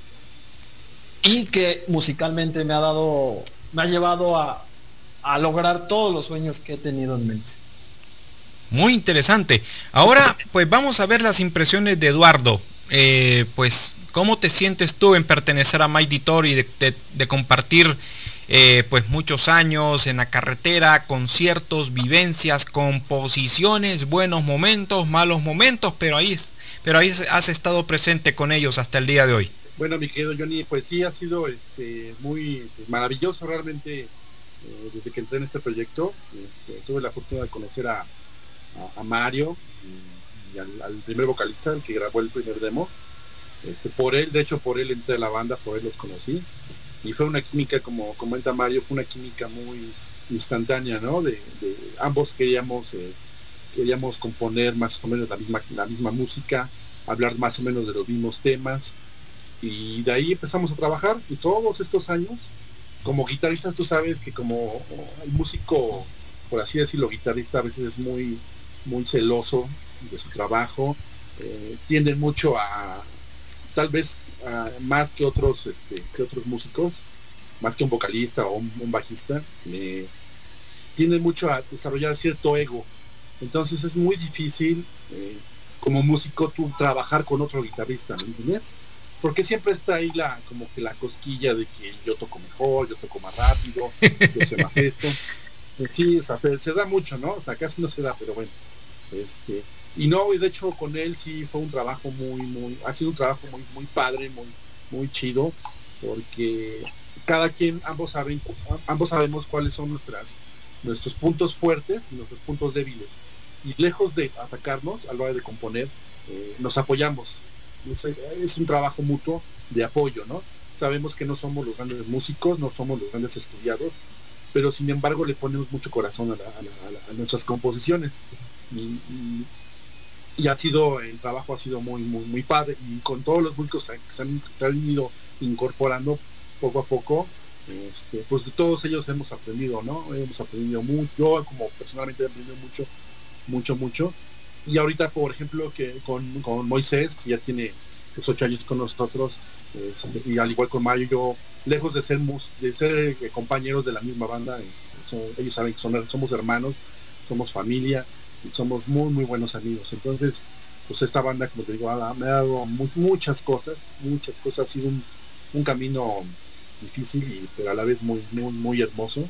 y que musicalmente me ha dado, me ha llevado a, a lograr todos los sueños que he tenido en mente. Muy interesante. Ahora pues vamos a ver las impresiones de Eduardo. Eh, pues ¿cómo te sientes tú en pertenecer a Mighty Thor y de, de, de compartir eh, pues muchos años en la carretera, conciertos, vivencias, composiciones, buenos momentos, malos momentos, pero ahí, pero ahí has estado presente con ellos hasta el día de hoy? Bueno, mi querido Johnny, pues sí ha sido este muy maravilloso realmente eh, desde que entré en este proyecto. Este, tuve la fortuna de conocer a A, a Mario y, y al, al primer vocalista, el que grabó el primer demo. Este, por él, de hecho por él entré a la banda, por él los conocí y fue una química, como comenta Mario, fue una química muy instantánea, ¿no? De, de ambos queríamos eh, queríamos componer más o menos la misma, la misma música, hablar más o menos de los mismos temas, y de ahí empezamos a trabajar. Y todos estos años como guitarristas, tú sabes que como el músico, por así decirlo, guitarrista, a veces es muy muy celoso de su trabajo, eh, tienden mucho a, tal vez a, más que otros este, que otros músicos, más que un vocalista o un, un bajista, eh, tienden mucho a desarrollar cierto ego. Entonces es muy difícil eh, como músico tú trabajar con otro guitarrista, ¿me entiendes? porque siempre está ahí la, como que la cosquilla de que yo toco mejor, yo toco más rápido, yo sé más esto. Sí, o sea, se da mucho, ¿no? O sea, casi no se da, pero bueno. Este, y no, y de hecho con él sí fue un trabajo muy, muy, ha sido un trabajo muy, muy padre, muy, muy chido, porque cada quien, ambos saben, ambos sabemos cuáles son nuestras, nuestros puntos fuertes y nuestros puntos débiles. Y lejos de atacarnos a la hora de componer, eh, nos apoyamos. Es, es un trabajo mutuo de apoyo, ¿no? Sabemos que no somos los grandes músicos, no somos los grandes estudiados, pero sin embargo le ponemos mucho corazón a, la, a, la, a nuestras composiciones. Y, y, y ha sido, el trabajo ha sido muy, muy, muy padre, y con todos los músicos que se han, se han ido incorporando poco a poco, este, pues de todos ellos hemos aprendido, ¿no? Hemos aprendido mucho, yo como personalmente he aprendido mucho, mucho, mucho, y ahorita, por ejemplo, que con, con Moisés, que ya tiene pues, ocho años con nosotros, este, y al igual con Mario, yo, lejos de ser, mus, de ser eh, compañeros de la misma banda, eh, son, ellos saben que son, somos hermanos, somos familia, somos muy muy buenos amigos. Entonces pues esta banda, como te digo, me ha dado mu muchas cosas muchas cosas, ha sido un, un camino difícil y pero a la vez muy muy muy hermoso,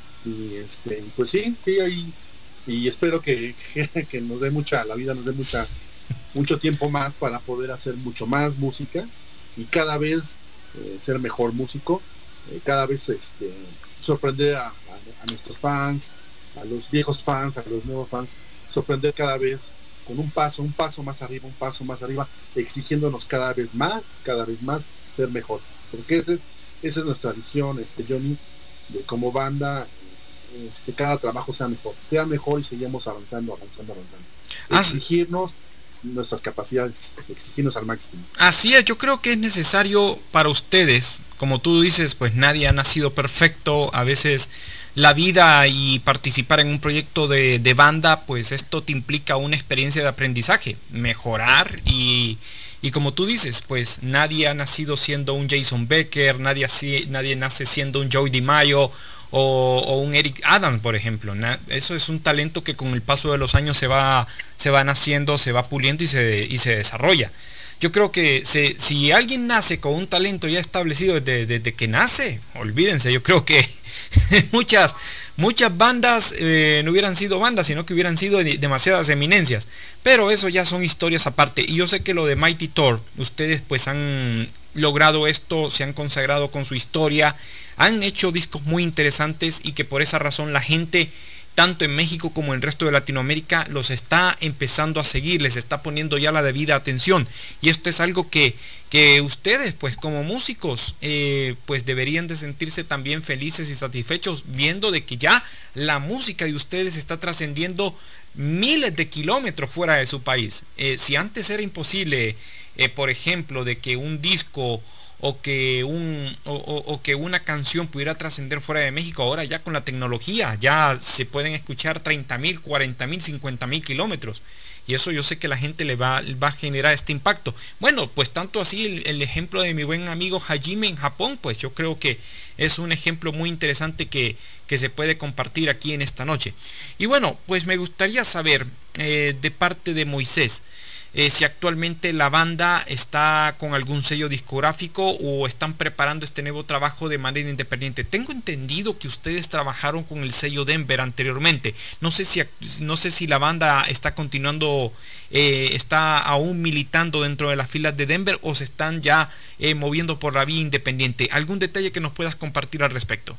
y este pues sí sí ahí, y espero que, que, que nos dé mucha, la vida nos dé mucha mucho tiempo más para poder hacer mucho más música y cada vez eh, ser mejor músico, eh, cada vez este sorprender a, a, a nuestros fans, a los viejos fans, a los nuevos fans, sorprender cada vez con un paso, un paso más arriba, un paso más arriba, exigiéndonos cada vez más, cada vez más ser mejores, porque esa es, esa es nuestra visión, este Johnny, de como banda, este, cada trabajo sea mejor, sea mejor y seguimos avanzando, avanzando, avanzando. Exigirnos nuestras capacidades, exigirnos al máximo. Así es, yo creo que es necesario para ustedes, como tú dices, pues nadie ha nacido perfecto, a veces la vida y participar en un proyecto de, de banda, pues esto te implica una experiencia de aprendizaje, mejorar y, y como tú dices, pues nadie ha nacido siendo un Jason Becker, nadie, así, nadie nace siendo un Joey DiMaggio o, o un Eric Adams, por ejemplo. Eso es un talento que con el paso de los años se va, se va naciendo, se va puliendo y se, y se desarrolla. Yo creo que se, si alguien nace con un talento ya establecido desde, desde que nace, olvídense, yo creo que muchas muchas bandas eh, no hubieran sido bandas, sino que hubieran sido de, demasiadas eminencias. Pero eso ya son historias aparte. Y yo sé que lo de Mighty Thor, ustedes pues han logrado esto, se han consagrado con su historia, han hecho discos muy interesantes y que por esa razón la gente, tanto en México como en el resto de Latinoamérica, los está empezando a seguir, les está poniendo ya la debida atención. Y esto es algo que, que ustedes, pues como músicos, eh, pues deberían de sentirse también felices y satisfechos, viendo de que ya la música de ustedes está trascendiendo miles de kilómetros fuera de su país. Eh, si antes era imposible, eh, por ejemplo, de que un disco o que un o, o, o que una canción pudiera trascender fuera de México, ahora ya con la tecnología ya se pueden escuchar treinta mil, cuarenta mil, cincuenta mil kilómetros, y eso yo sé que la gente le va, va a generar este impacto. Bueno, pues tanto así el, el ejemplo de mi buen amigo Hajime en Japón, pues yo creo que es un ejemplo muy interesante que, que se puede compartir aquí en esta noche. Y bueno, pues me gustaría saber eh, de parte de Moisés, Eh, si actualmente la banda está con algún sello discográfico o están preparando este nuevo trabajo de manera independiente. Tengo entendido que ustedes trabajaron con el sello Denver anteriormente. No sé si, no sé si la banda está continuando, eh, está aún militando dentro de las filas de Denver o se están ya eh, moviendo por la vía independiente. ¿Algún detalle que nos puedas compartir al respecto?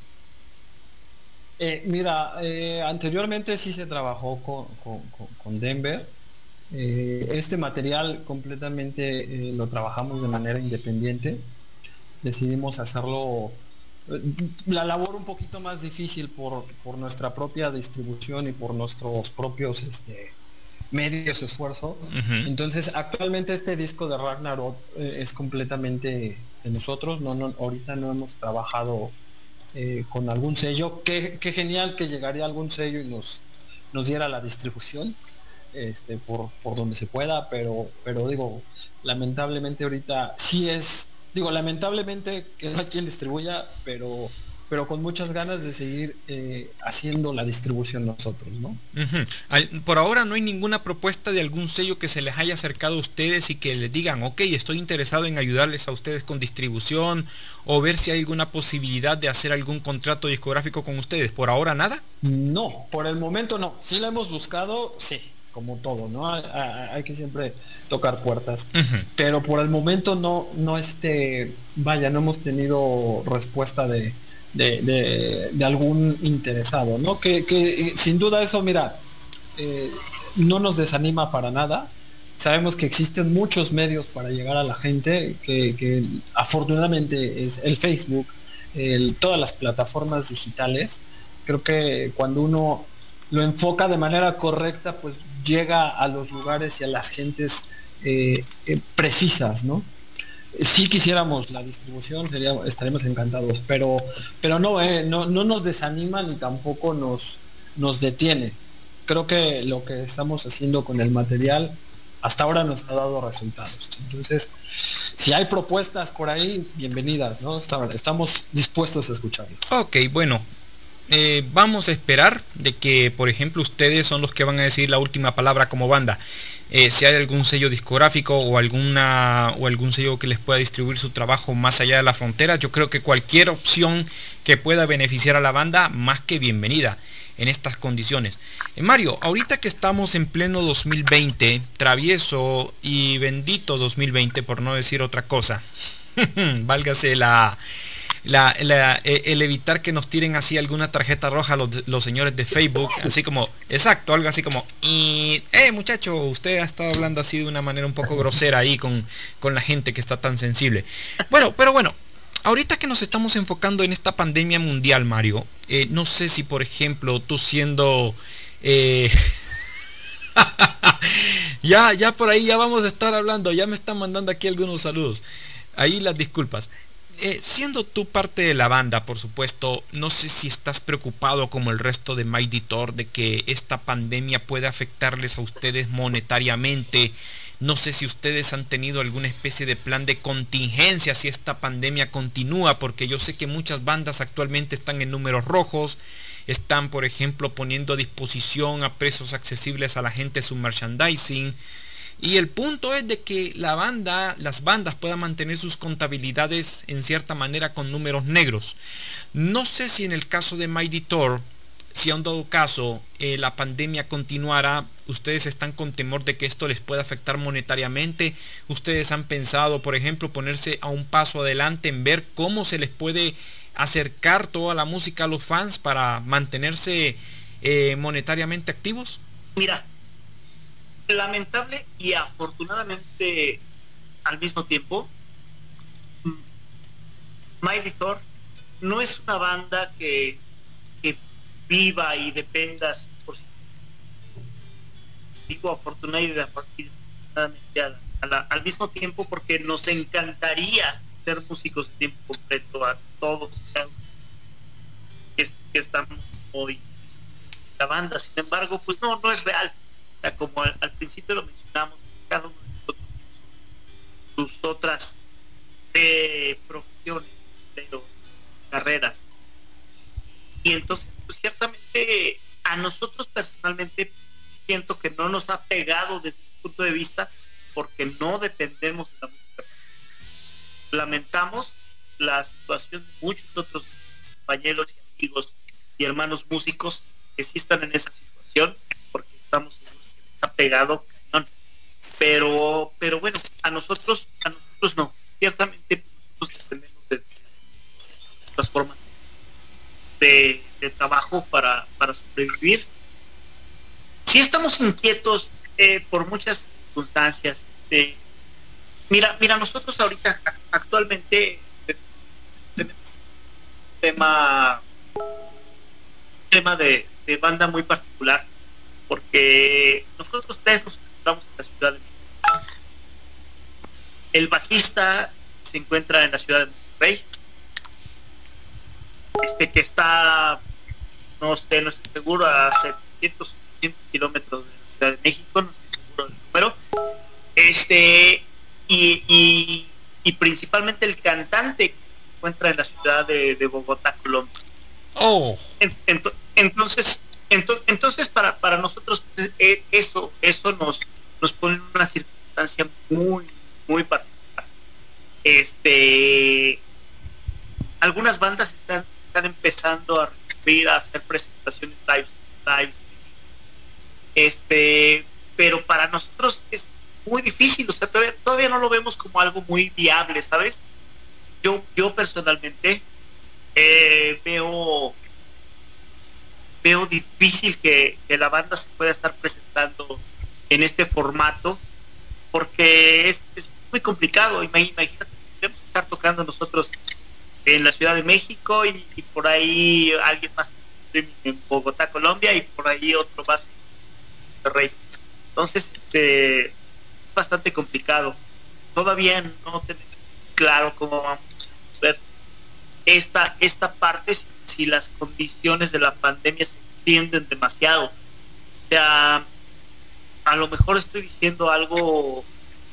Eh, mira, eh, anteriormente sí se trabajó con, con, con Denver. Eh, este material completamente eh, lo trabajamos de manera independiente. Decidimos hacerlo, eh, la labor un poquito más difícil por, por nuestra propia distribución y por nuestros propios este, medios de esfuerzo. Uh-huh. Entonces actualmente este disco de Ragnarok eh, es completamente de nosotros. No, no, ahorita no hemos trabajado eh, con algún sello. Qué, qué genial que llegaría algún sello y nos, nos diera la distribución. Este, por, por donde se pueda, pero pero digo, lamentablemente ahorita sí es, digo, lamentablemente que no hay quien distribuya, pero pero con muchas ganas de seguir eh, haciendo la distribución nosotros, ¿no? Uh-huh. Al, por ahora no hay ninguna propuesta de algún sello que se les haya acercado a ustedes y que les digan, ok, estoy interesado en ayudarles a ustedes con distribución, o ver si hay alguna posibilidad de hacer algún contrato discográfico con ustedes. ¿Por ahora nada? No, por el momento no. Sí la hemos buscado, sí, como todo, ¿no? Hay, hay que siempre tocar puertas. Uh-huh. Pero por el momento no, no este, vaya, no hemos tenido respuesta de, de, de, de algún interesado, ¿no? Que, que sin duda eso, mira, eh, no nos desanima para nada. Sabemos que existen muchos medios para llegar a la gente, que, que afortunadamente es el Facebook, el, todas las plataformas digitales. Creo que cuando uno lo enfoca de manera correcta, pues llega a los lugares y a las gentes eh, eh, precisas, ¿no? Si quisiéramos la distribución, sería, estaremos encantados, pero, pero no, eh, no, no nos desanima ni tampoco nos, nos detiene. Creo que lo que estamos haciendo con el material hasta ahora nos ha dado resultados. Entonces, si hay propuestas por ahí, bienvenidas, ¿no? Estamos dispuestos a escucharlas. Ok, bueno. Eh, vamos a esperar de que, por ejemplo, ustedes son los que van a decir la última palabra como banda. Eh, si hay algún sello discográfico o alguna o algún sello que les pueda distribuir su trabajo más allá de la frontera, yo creo que cualquier opción que pueda beneficiar a la banda, más que bienvenida en estas condiciones. Eh, Mario, ahorita que estamos en pleno dos mil veinte, travieso y bendito dos mil veinte, por no decir otra cosa, válgase la... La, la, el evitar que nos tiren así alguna tarjeta roja los, los señores de Facebook, así como, exacto, algo así como, y, eh muchacho, usted ha estado hablando así de una manera un poco grosera ahí con, con la gente que está tan sensible. Bueno, pero bueno, ahorita que nos estamos enfocando en esta pandemia mundial, Mario, eh, no sé si, por ejemplo, tú siendo... Eh, ya, ya por ahí ya vamos a estar hablando, ya me están mandando aquí algunos saludos. Ahí las disculpas. Eh, siendo tú parte de la banda, por supuesto, no sé si estás preocupado como el resto de Mighty Thor de que esta pandemia pueda afectarles a ustedes monetariamente. No sé si ustedes han tenido alguna especie de plan de contingencia si esta pandemia continúa, porque yo sé que muchas bandas actualmente están en números rojos, están, por ejemplo, poniendo a disposición a precios accesibles a la gente su merchandising. Y el punto es de que la banda, las bandas puedan mantener sus contabilidades en cierta manera con números negros. No sé si en el caso de Mighty Thor, si a un dado caso eh, la pandemia continuara, ustedes están con temor de que esto les pueda afectar monetariamente. Ustedes han pensado, por ejemplo, ponerse a un paso adelante en ver cómo se les puede acercar toda la música a los fans para mantenerse eh, monetariamente activos. Mira, lamentable y afortunadamente al mismo tiempo, Mighty Thor no es una banda que, que viva y dependa por sí. Digo afortunadamente, afortunadamente a la, a la, al mismo tiempo, porque nos encantaría ser músicos de tiempo completo a todos que, que estamos hoy en la banda. Sin embargo, pues no, no es real. O sea, como al, al principio lo mencionamos, cada uno de nosotros tiene sus otras eh, profesiones, pero carreras. Y entonces, pues ciertamente a nosotros personalmente siento que no nos ha pegado desde ese punto de vista, porque no dependemos de la música. Lamentamos la situación de muchos otros compañeros y amigos y hermanos músicos que sí están en esa situación, porque estamos seguros que les ha pegado cañón. Pero, pero bueno, a nosotros, a nosotros no. Ciertamente nosotros dependemos de otras formas de, de trabajo para, para sobrevivir. Sí estamos inquietos eh, por muchas circunstancias. Eh, mira, mira, nosotros ahorita actualmente tenemos un tema, tema de, de banda muy particular, porque nosotros tres nos encontramos en la Ciudad de México. El bajista se encuentra en la ciudad de Monterrey, este que está, no sé, no estoy seguro, a setecientos kilómetros de la Ciudad de México, no estoy seguro del número. Este, y, y, y principalmente el cantante encuentra en la ciudad de, de Bogotá, Colombia. Oh. En, ento, entonces, ento, entonces para, para nosotros eh, eso, eso nos, nos pone en una circunstancia muy, muy particular. Este, algunas bandas están, están empezando a recurrir a hacer presentaciones live, live, este, pero para nosotros es muy difícil, o sea, todavía, todavía no lo vemos como algo muy viable, ¿sabes? Yo, yo personalmente eh, veo veo difícil que, que la banda se pueda estar presentando en este formato, porque es, es muy complicado. Imagínate, debemos estar tocando nosotros en la Ciudad de México y, y por ahí alguien más en Bogotá, Colombia, y por ahí otro más en Monterrey. Entonces, este, es bastante complicado. Todavía no tenemos claro cómo vamos a ver esta, esta parte si, si las condiciones de la pandemia se extienden demasiado. O sea, a lo mejor estoy diciendo algo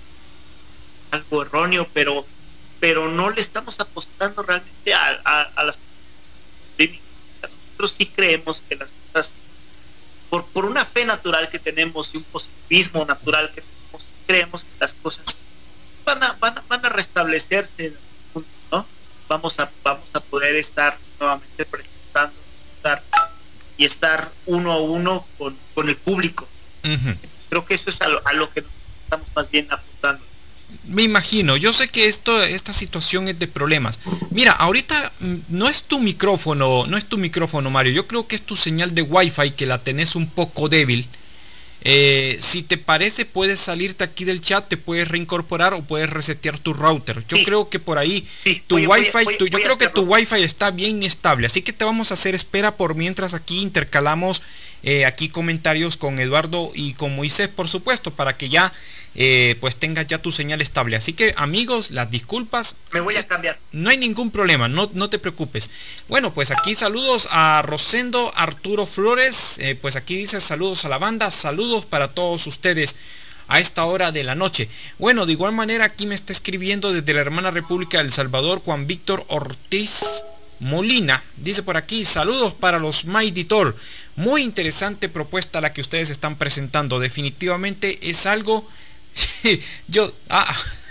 algo erróneo, pero pero no le estamos apostando realmente a, a, a las nosotros sí creemos que las cosas, por, por una fe natural que tenemos y un positivismo natural que tenemos, creemos que las cosas van a, van a, van a restablecerse, ¿no? Vamos a, vamos a poder estar nuevamente presentando estar, y estar uno a uno con, con el público. Uh-huh. Creo que eso es a lo, a lo que nos estamos más bien apuntando. Me imagino, yo sé que esto, esta situación es de problemas. Mira, ahorita no es tu micrófono, no es tu micrófono, Mario. Yo creo que es tu señal de Wi-Fi que la tenés un poco débil. Eh, si te parece, puedes salirte aquí del chat, te puedes reincorporar o puedes resetear tu router. Yo sí. creo que por ahí sí. tu voy, Wi-Fi, voy, voy, tu, yo creo que tu Wi-Fi está bien inestable. Así que te vamos a hacer espera por mientras aquí intercalamos eh, aquí comentarios con Eduardo y con Moisés, por supuesto, para que ya eh, pues tengas ya tu señal estable. Así que, amigos, las disculpas. Me voy a cambiar. No hay ningún problema, no, no te preocupes. Bueno, pues aquí saludos a Rosendo Arturo Flores. Eh, pues aquí dice saludos a la banda, saludos para todos ustedes a esta hora de la noche. Bueno, de igual manera aquí me está escribiendo desde la hermana República del Salvador Juan Víctor Ortiz Molina. Dice por aquí, saludos para los Mighty Thor. Muy interesante propuesta la que ustedes están presentando. Definitivamente es algo... Yo... Ah,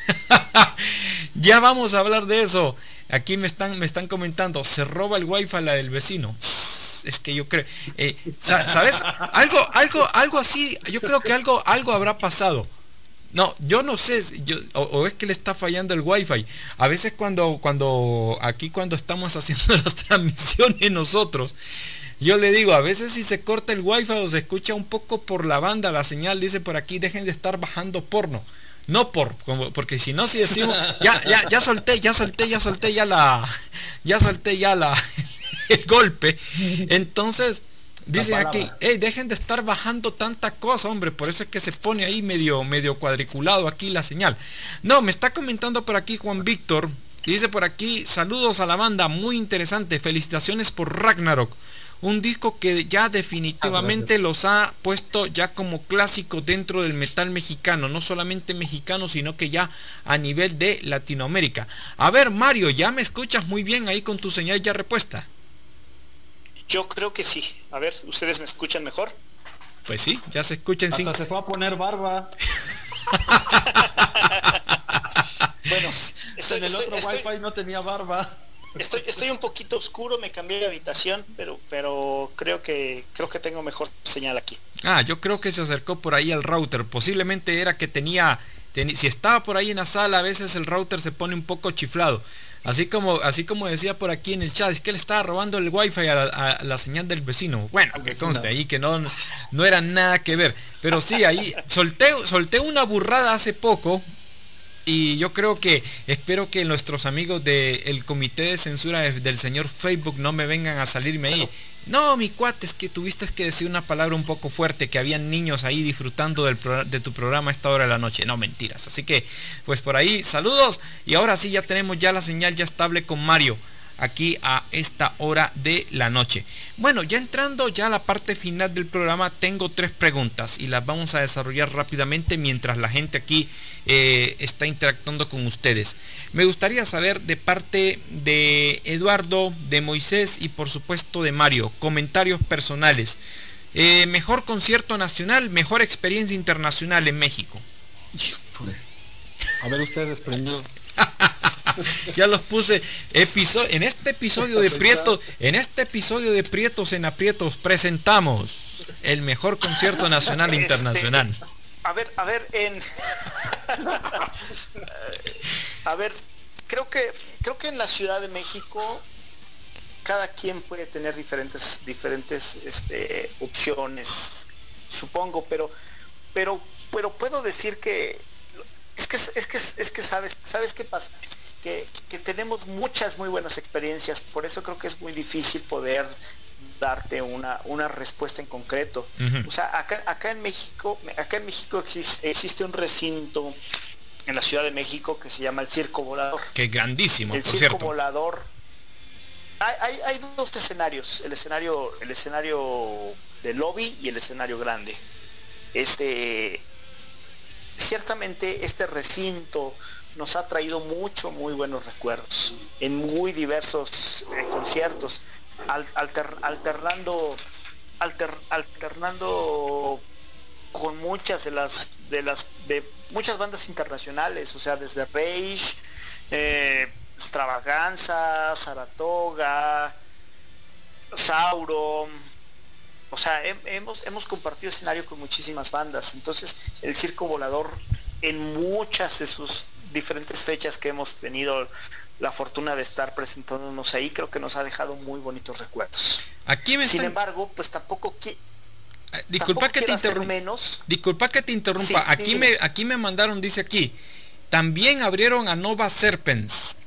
ya vamos a hablar de eso. Aquí me están, me están comentando, se roba el wifi la del vecino. Es que yo creo, eh, ¿sabes? Algo, algo, algo así, yo creo que algo, algo habrá pasado. No, yo no sé, yo, o, o es que le está fallando el wifi. A veces cuando, cuando, aquí cuando estamos haciendo las transmisiones nosotros, yo le digo, a veces si se corta el wifi o se escucha un poco por la banda, la señal dice por aquí, dejen de estar bajando porno. No por, como, porque si no, si decimos, ya, ya, ya solté, ya solté, ya solté ya la, ya solté ya la, el golpe. Entonces, dicen aquí, hey, dejen de estar bajando tanta cosa, hombre, por eso es que se pone ahí medio, medio cuadriculado aquí la señal. No, me está comentando por aquí Juan Víctor, dice por aquí, saludos a la banda, muy interesante, felicitaciones por Ragnarok. Un disco que ya definitivamente ah, los ha puesto ya como clásico dentro del metal mexicano, no solamente mexicano, sino que ya a nivel de Latinoamérica. A ver, Mario, ¿ya me escuchas muy bien ahí con tu señal ya repuesta? Yo creo que sí. A ver, ¿ustedes me escuchan mejor? Pues sí, ya se escucha en cinco. Hasta se fue a poner barba. Bueno, estoy, en el estoy, otro estoy... wifi no tenía barba. Estoy, estoy un poquito oscuro, me cambié de habitación, pero, pero creo que creo que tengo mejor señal aquí. Ah, yo creo que se acercó por ahí al router. Posiblemente era que tenía, ten, si estaba por ahí en la sala, a veces el router se pone un poco chiflado. Así como, así como decía por aquí en el chat, es que le estaba robando el wifi a la, a la señal del vecino. Bueno, que conste ahí que no, no era nada que ver. Pero sí, ahí solté, solté una burrada hace poco. Y yo creo que, espero que nuestros amigos del comité de censura de, del señor Facebook no me vengan a salirme ahí. No, mi cuate, es que tuviste que decir una palabra un poco fuerte, que habían niños ahí disfrutando del pro, de tu programa a esta hora de la noche. No, mentiras. Así que, pues por ahí, saludos. Y ahora sí, ya tenemos ya la señal ya estable con Mario. aquí a esta hora de la noche. Bueno, ya entrando ya a la parte final del programa, tengo tres preguntas y las vamos a desarrollar rápidamente mientras la gente aquí eh, está interactuando con ustedes. Me gustaría saber de parte de Eduardo, de Moisés y por supuesto de Mario, comentarios personales. Eh, mejor concierto nacional, mejor experiencia internacional en México. A ver ustedes primero. Ya los puse. Episodio, en este episodio de Prietos, en este episodio de Prietos en Aprietos presentamos el mejor concierto nacional e internacional. Este, a ver, a ver, en a ver, creo que creo que en la Ciudad de México cada quien puede tener diferentes diferentes este, opciones, supongo, pero pero pero puedo decir que es que es que es que sabes sabes qué pasa, que, que tenemos muchas muy buenas experiencias, por eso creo que es muy difícil poder darte una una respuesta en concreto. Uh-huh. O sea, acá acá en México acá en México existe, existe un recinto en la Ciudad de México que se llama el Circo Volador. Que grandísimo, el por Circo cierto. Volador. Hay, hay, hay dos escenarios, el escenario el escenario del lobby y el escenario grande. Este ciertamente este recinto nos ha traído mucho muy buenos recuerdos en muy diversos eh, conciertos, al, alter, alternando alter, alternando con muchas de las de las de muchas bandas internacionales, o sea, desde Rage, eh, Extravaganza, Saratoga, Sauron. O sea, he, hemos, hemos compartido escenario con muchísimas bandas. Entonces, el Circo Volador, en muchas de sus diferentes fechas que hemos tenido la fortuna de estar presentándonos ahí, creo que nos ha dejado muy bonitos recuerdos. Aquí me Sin están... embargo, pues tampoco que Disculpa que te interrumpa. Menos. Disculpa que te interrumpa. Sí, aquí dime. me aquí me mandaron, dice aquí, también abrieron a Nova Serpents.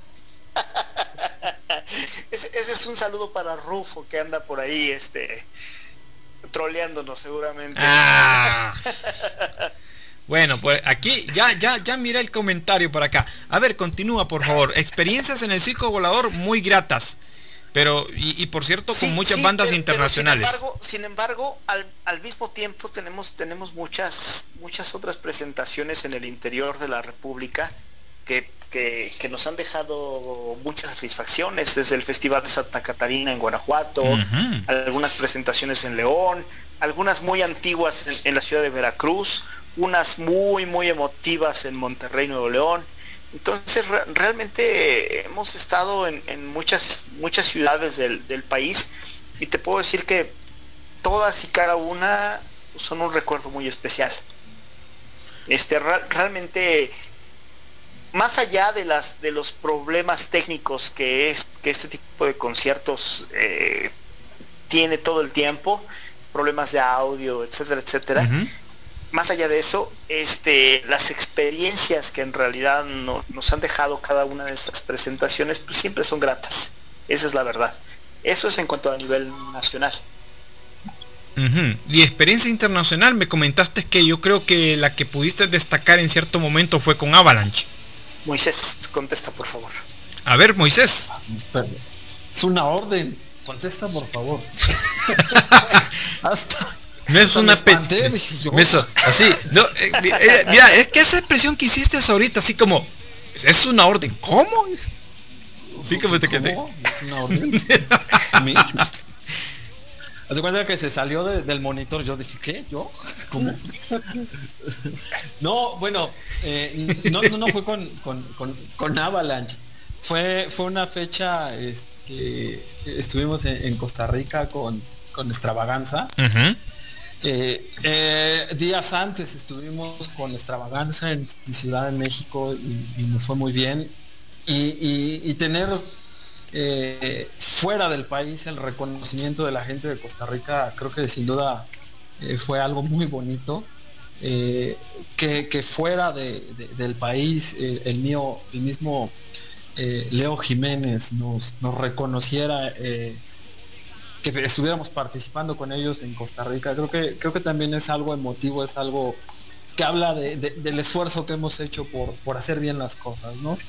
ese, ese es un saludo para Rufo, que anda por ahí este troleándonos seguramente. Ah. Bueno, pues aquí ya ya ya mira el comentario por acá. A ver, continúa por favor. Experiencias en el Circo Volador muy gratas. Pero, y, y por cierto, con sí, muchas sí, bandas pero, internacionales. Pero sin embargo, sin embargo al, al mismo tiempo tenemos, tenemos muchas, muchas otras presentaciones en el interior de la República que, que, que nos han dejado muchas satisfacciones, desde el Festival de Santa Catarina en Guanajuato, uh-huh. algunas presentaciones en León, algunas muy antiguas en, en la ciudad de Veracruz, unas muy, muy emotivas en Monterrey, Nuevo León. Entonces re realmente hemos estado en, en muchas muchas ciudades del, del país y te puedo decir que todas y cada una son un recuerdo muy especial. Este re realmente, más allá de las de los problemas técnicos que es que este tipo de conciertos eh, tiene todo el tiempo, problemas de audio, etcétera, etcétera. Uh-huh. Más allá de eso, este, las experiencias que en realidad no, nos han dejado cada una de estas presentaciones, pues siempre son gratas. Esa es la verdad. Eso es en cuanto a nivel nacional. Uh-huh. Y experiencia internacional, me comentaste que yo creo que la que pudiste destacar en cierto momento fue con Avalanche. Moisés, contesta por favor. A ver, Moisés. Es una orden. Contesta por favor. Hasta... No es una pe... Eso, así, no, eh, eh, mira, es que esa expresión que hiciste ahorita, así como, es una orden, ¿cómo? Sí, como te quedé. Es una orden. Hace cuenta que se salió de, del monitor, yo dije, ¿qué? ¿Yo? ¿Cómo? No, bueno, eh, no, no, no fue con, con, con, con Avalanche. Fue, fue una fecha, este, estuvimos en, en Costa Rica con, con Extravaganza. Uh-huh. Eh, eh, días antes estuvimos con Extravaganza en, en Ciudad de México y, y nos fue muy bien y, y, y tener eh, fuera del país el reconocimiento de la gente de Costa Rica, creo que sin duda eh, fue algo muy bonito. Eh, que, que fuera de, de, del país eh, el mío el mismo eh, Leo Jiménez nos, nos reconociera, eh, que estuviéramos participando con ellos en Costa Rica, creo que creo que también es algo emotivo, es algo que habla de, de, del esfuerzo que hemos hecho por, por hacer bien las cosas, ¿no?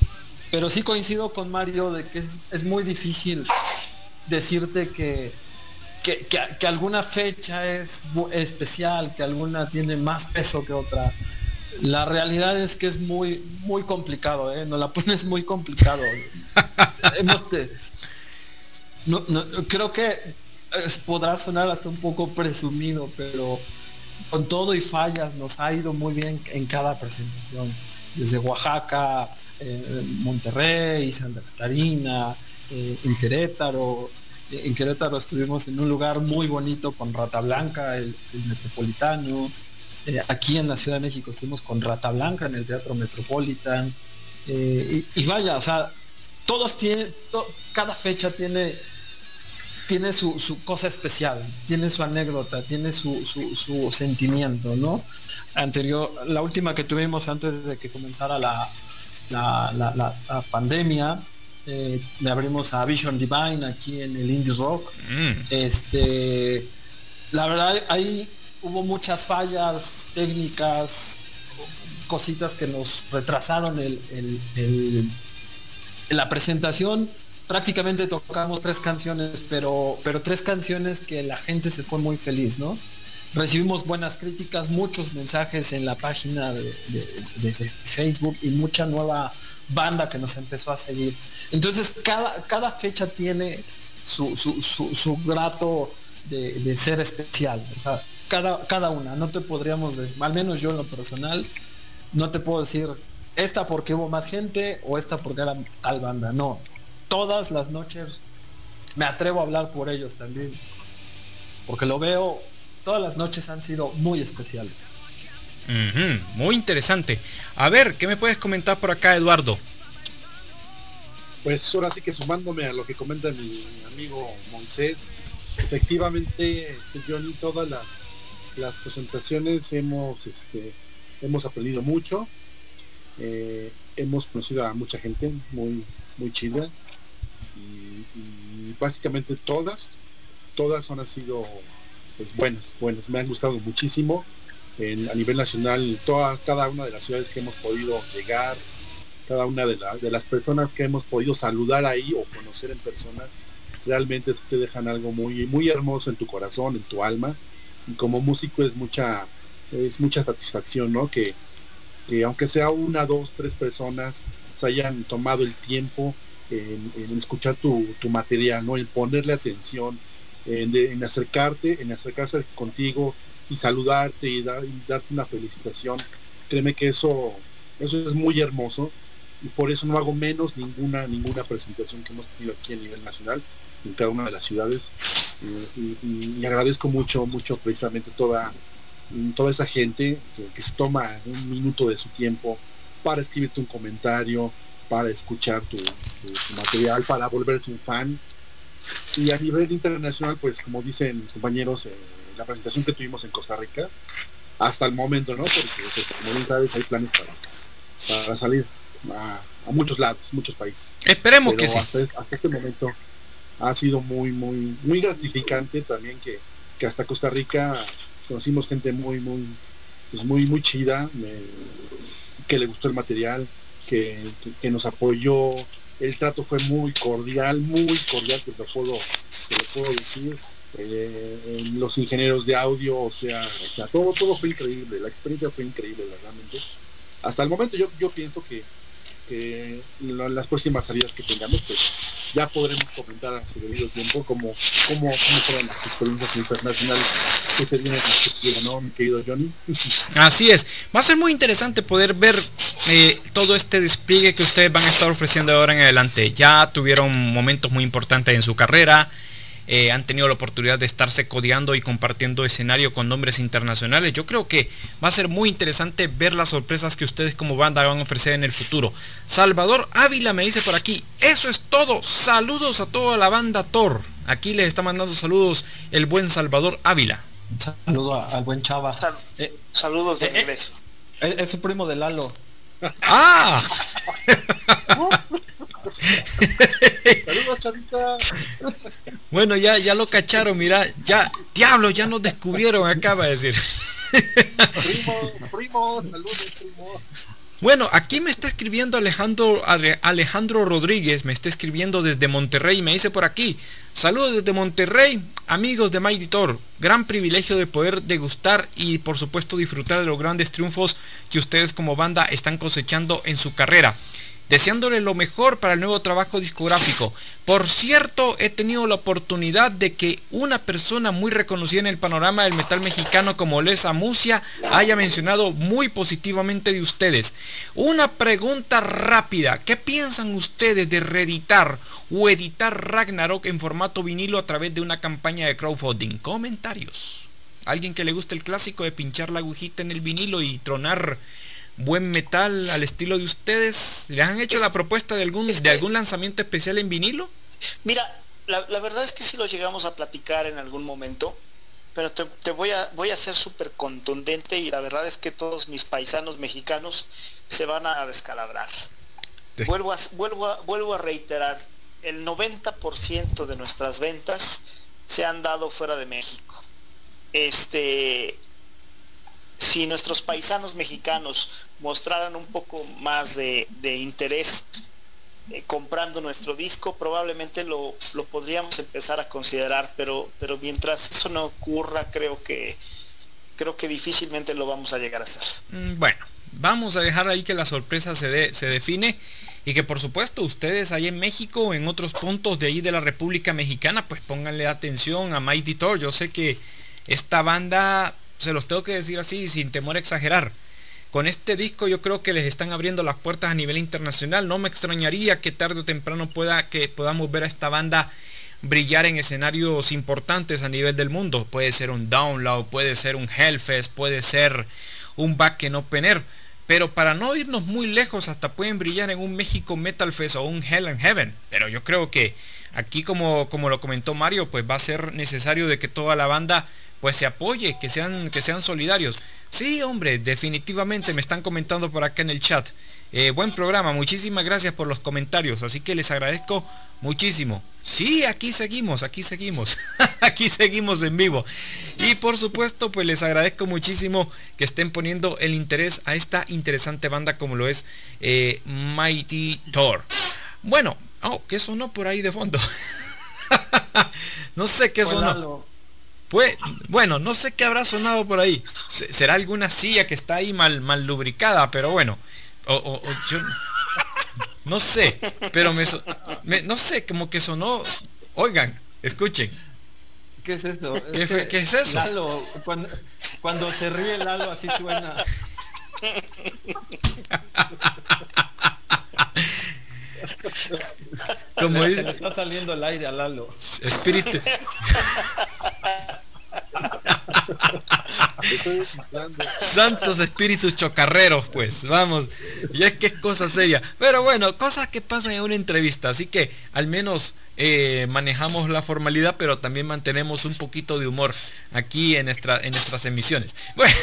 pero sí coincido con Mario de que es, es muy difícil decirte que, que, que, que alguna fecha es especial, que alguna tiene más peso que otra. La realidad es que es muy muy complicado, ¿eh? Nos la pones muy complicado. Hemos te, no, no, creo que es, podrá sonar hasta un poco presumido, pero con todo y fallas nos ha ido muy bien en cada presentación. Desde Oaxaca, eh, Monterrey, Santa Catarina, eh, en Querétaro. En Querétaro estuvimos en un lugar muy bonito con Rata Blanca, el, el Metropolitano. Eh, aquí en la Ciudad de México estuvimos con Rata Blanca en el Teatro Metropolitan. Eh, y, y vaya, o sea, todos tienen, to, cada fecha tiene, tiene su, su cosa especial, tiene su anécdota, tiene su, su, su sentimiento, ¿no? Anterior, la última que tuvimos antes de que comenzara la, la, la, la, la pandemia, eh, le abrimos a Vision Divine aquí en el Indie Rock. Mm. Este, la verdad, ahí hubo muchas fallas técnicas, cositas que nos retrasaron el, el, el, la presentación. Prácticamente tocamos tres canciones, pero, pero tres canciones que la gente se fue muy feliz, ¿no? Recibimos buenas críticas, muchos mensajes en la página de, de, de, de Facebook y mucha nueva banda que nos empezó a seguir. Entonces cada, cada fecha tiene su, su, su, su grato de, de ser especial. O sea, cada, cada una, no te podríamos decir, al menos yo en lo personal, no te puedo decir esta porque hubo más gente o esta porque era tal banda. No, todas las noches me atrevo a hablar por ellos también, porque lo veo. Todas las noches han sido muy especiales. Uh-huh, muy interesante. A ver, ¿qué me puedes comentar por acá, Eduardo? Pues ahora sí que sumándome a lo que comenta mi amigo Moisés, efectivamente, Johnny, todas las, las presentaciones hemos, este, hemos aprendido mucho, eh, hemos conocido a mucha gente muy, muy chida y, y básicamente todas, todas han sido pues buenas, buenas, me han gustado muchísimo. En, a nivel nacional, toda, cada una de las ciudades que hemos podido llegar, cada una de, la, de las personas que hemos podido saludar ahí o conocer en persona, realmente te dejan algo muy, muy hermoso en tu corazón, en tu alma, y como músico es mucha, es mucha satisfacción, ¿no? Que, que aunque sea una, dos, tres personas se hayan tomado el tiempo en, en escuchar tu, tu material, ¿no? En ponerle atención, En, de, en acercarte, en acercarse contigo y saludarte y, dar, y darte una felicitación. Créeme que eso, eso es muy hermoso y por eso no hago menos ninguna ninguna presentación que hemos tenido aquí a nivel nacional en cada una de las ciudades. Y, y, y agradezco mucho, mucho precisamente toda, toda esa gente que, que se toma un minuto de su tiempo para escribirte un comentario, para escuchar tu, tu, tu material, para volverse un fan. Y a nivel internacional, pues como dicen mis compañeros, eh, la presentación que tuvimos en Costa Rica, hasta el momento, ¿no? Porque pues, como bien sabes, hay planes para, para salir a, a muchos lados, muchos países. Esperemos Pero que hasta, sí. Hasta este momento ha sido muy, muy, muy gratificante también que, que hasta Costa Rica conocimos gente muy, muy, pues muy, muy chida, me, que le gustó el material, que, que, que nos apoyó. El trato fue muy cordial, muy cordial, que lo puedo, que lo puedo decir. Eh, los ingenieros de audio, o sea, o sea, todo, todo fue increíble, la experiencia fue increíble, realmente. Hasta el momento yo, yo pienso que, que las próximas salidas que tengamos, pues ya podremos comentar a su debido tiempo cómo, cómo, cómo fueron las experiencias internacionales que se vienen a futuro, ¿no, mi querido Johnny? Así es, va a ser muy interesante poder ver eh, todo este despliegue que ustedes van a estar ofreciendo de ahora en adelante. Ya tuvieron momentos muy importantes en su carrera, eh, han tenido la oportunidad de estarse codeando y compartiendo escenario con nombres internacionales. Yo creo que va a ser muy interesante ver las sorpresas que ustedes como banda van a ofrecer en el futuro. Salvador Ávila me dice por aquí, eso es todo, saludos a toda la banda Thor. Aquí les está mandando saludos el buen Salvador Ávila. Saludo al buen Chava. Sal eh, saludos de eh, regreso. Es, es su primo de Lalo. ¡Ah! Saludos, Chavita. Bueno, ya, ya lo cacharon, mira, ya, diablo, ya nos descubrieron, acaba de decir. Primo, primo, saludos, primo. Bueno, aquí me está escribiendo Alejandro Alejandro Rodríguez, me está escribiendo desde Monterrey, me dice por aquí: saludos desde Monterrey, amigos de Mighty Thor, gran privilegio de poder degustar y por supuesto disfrutar de los grandes triunfos que ustedes como banda están cosechando en su carrera. Deseándole lo mejor para el nuevo trabajo discográfico. Por cierto, he tenido la oportunidad de que una persona muy reconocida en el panorama del metal mexicano como Lesa Musia haya mencionado muy positivamente de ustedes. Una pregunta rápida: ¿qué piensan ustedes de reeditar o editar Ragnarok en formato vinilo a través de una campaña de crowdfunding? Comentarios. ¿Alguien que le guste el clásico de pinchar la agujita en el vinilo y tronar buen metal al estilo de ustedes? ¿Les han hecho es, la propuesta de algún es que, de algún lanzamiento especial en vinilo? Mira, la, la verdad es que sí lo llegamos a platicar en algún momento, pero te, te voy a voy a ser súper contundente, y la verdad es que todos mis paisanos mexicanos se van a descalabrar. Sí. Vuelvo a, vuelvo a, vuelvo a reiterar, el noventa por ciento de nuestras ventas se han dado fuera de México. Este... Si nuestros paisanos mexicanos mostraran un poco más de, de interés eh, comprando nuestro disco, probablemente lo, lo podríamos empezar a considerar, pero, pero mientras eso no ocurra, creo que creo que difícilmente lo vamos a llegar a hacer. Bueno, vamos a dejar ahí que la sorpresa se, de, se define, y que por supuesto ustedes ahí en México o en otros puntos de ahí de la República Mexicana, pues pónganle atención a Mighty Thor. Yo sé que esta banda, se los tengo que decir así sin temor a exagerar, con este disco yo creo que les están abriendo las puertas a nivel internacional. No me extrañaría que tarde o temprano pueda que podamos ver a esta banda brillar en escenarios importantes a nivel del mundo. Puede ser un Download, puede ser un Hellfest, puede ser un Back in Open Air, pero para no irnos muy lejos, hasta pueden brillar en un México Metal Fest o un Hell and Heaven. Pero yo creo que aquí, como, como lo comentó Mario, pues va a ser necesario de que toda la banda pues se apoye, que sean, que sean solidarios. Sí, hombre, definitivamente me están comentando por acá en el chat. Eh, buen programa, muchísimas gracias por los comentarios, así que les agradezco muchísimo. Sí, aquí seguimos, aquí seguimos, aquí seguimos en vivo. Y por supuesto, pues les agradezco muchísimo que estén poniendo el interés a esta interesante banda como lo es eh, Mighty Thor. Bueno, oh, ¿qué sonó por ahí de fondo? No sé qué sonó. Pues, bueno, no sé qué habrá sonado por ahí. Será alguna silla que está ahí mal, mal lubricada, pero bueno. O, o, o yo no sé, pero me, me no sé, como que sonó. Oigan, escuchen. ¿Qué es esto? ¿Qué, es, ¿qué es eso? Lalo, cuando, cuando se ríe Lalo así suena. Como se le está saliendo el aire a Lalo. Espíritu. Santos espíritus chocarreros, pues vamos, y es que es cosa seria, pero bueno, cosas que pasan en una entrevista, así que al menos eh, manejamos la formalidad, pero también mantenemos un poquito de humor aquí en, nuestra, en nuestras emisiones. Bueno.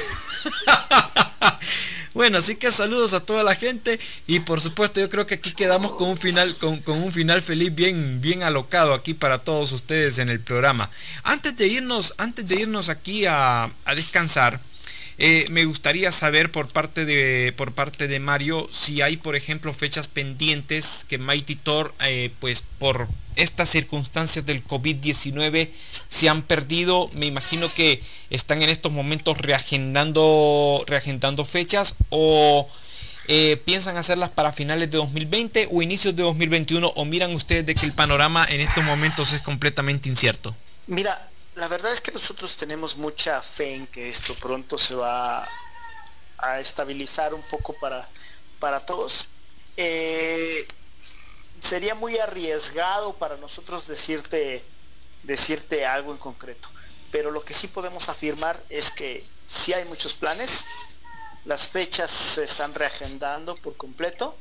Bueno, así que saludos a toda la gente, y por supuesto yo creo que aquí quedamos con un final con, con un final feliz, bien bien alocado aquí para todos ustedes en el programa. Antes de irnos, antes de irnos aquí a, a descansar, eh, me gustaría saber por parte de por parte de Mario si hay, por ejemplo, fechas pendientes que Mighty Thor, eh, pues por estas circunstancias del COVID diecinueve se han perdido. Me imagino que están en estos momentos reagendando, reagendando fechas, o eh, piensan hacerlas para finales de dos mil veinte o inicios de dos mil veintiuno, o miran ustedes de que el panorama en estos momentos es completamente incierto. Mira, la verdad es que nosotros tenemos mucha fe en que esto pronto se va a estabilizar un poco para, para todos. Eh, sería muy arriesgado para nosotros decirte decirte algo en concreto, pero lo que sí podemos afirmar es que sí hay muchos planes, las fechas se están reagendando por completo,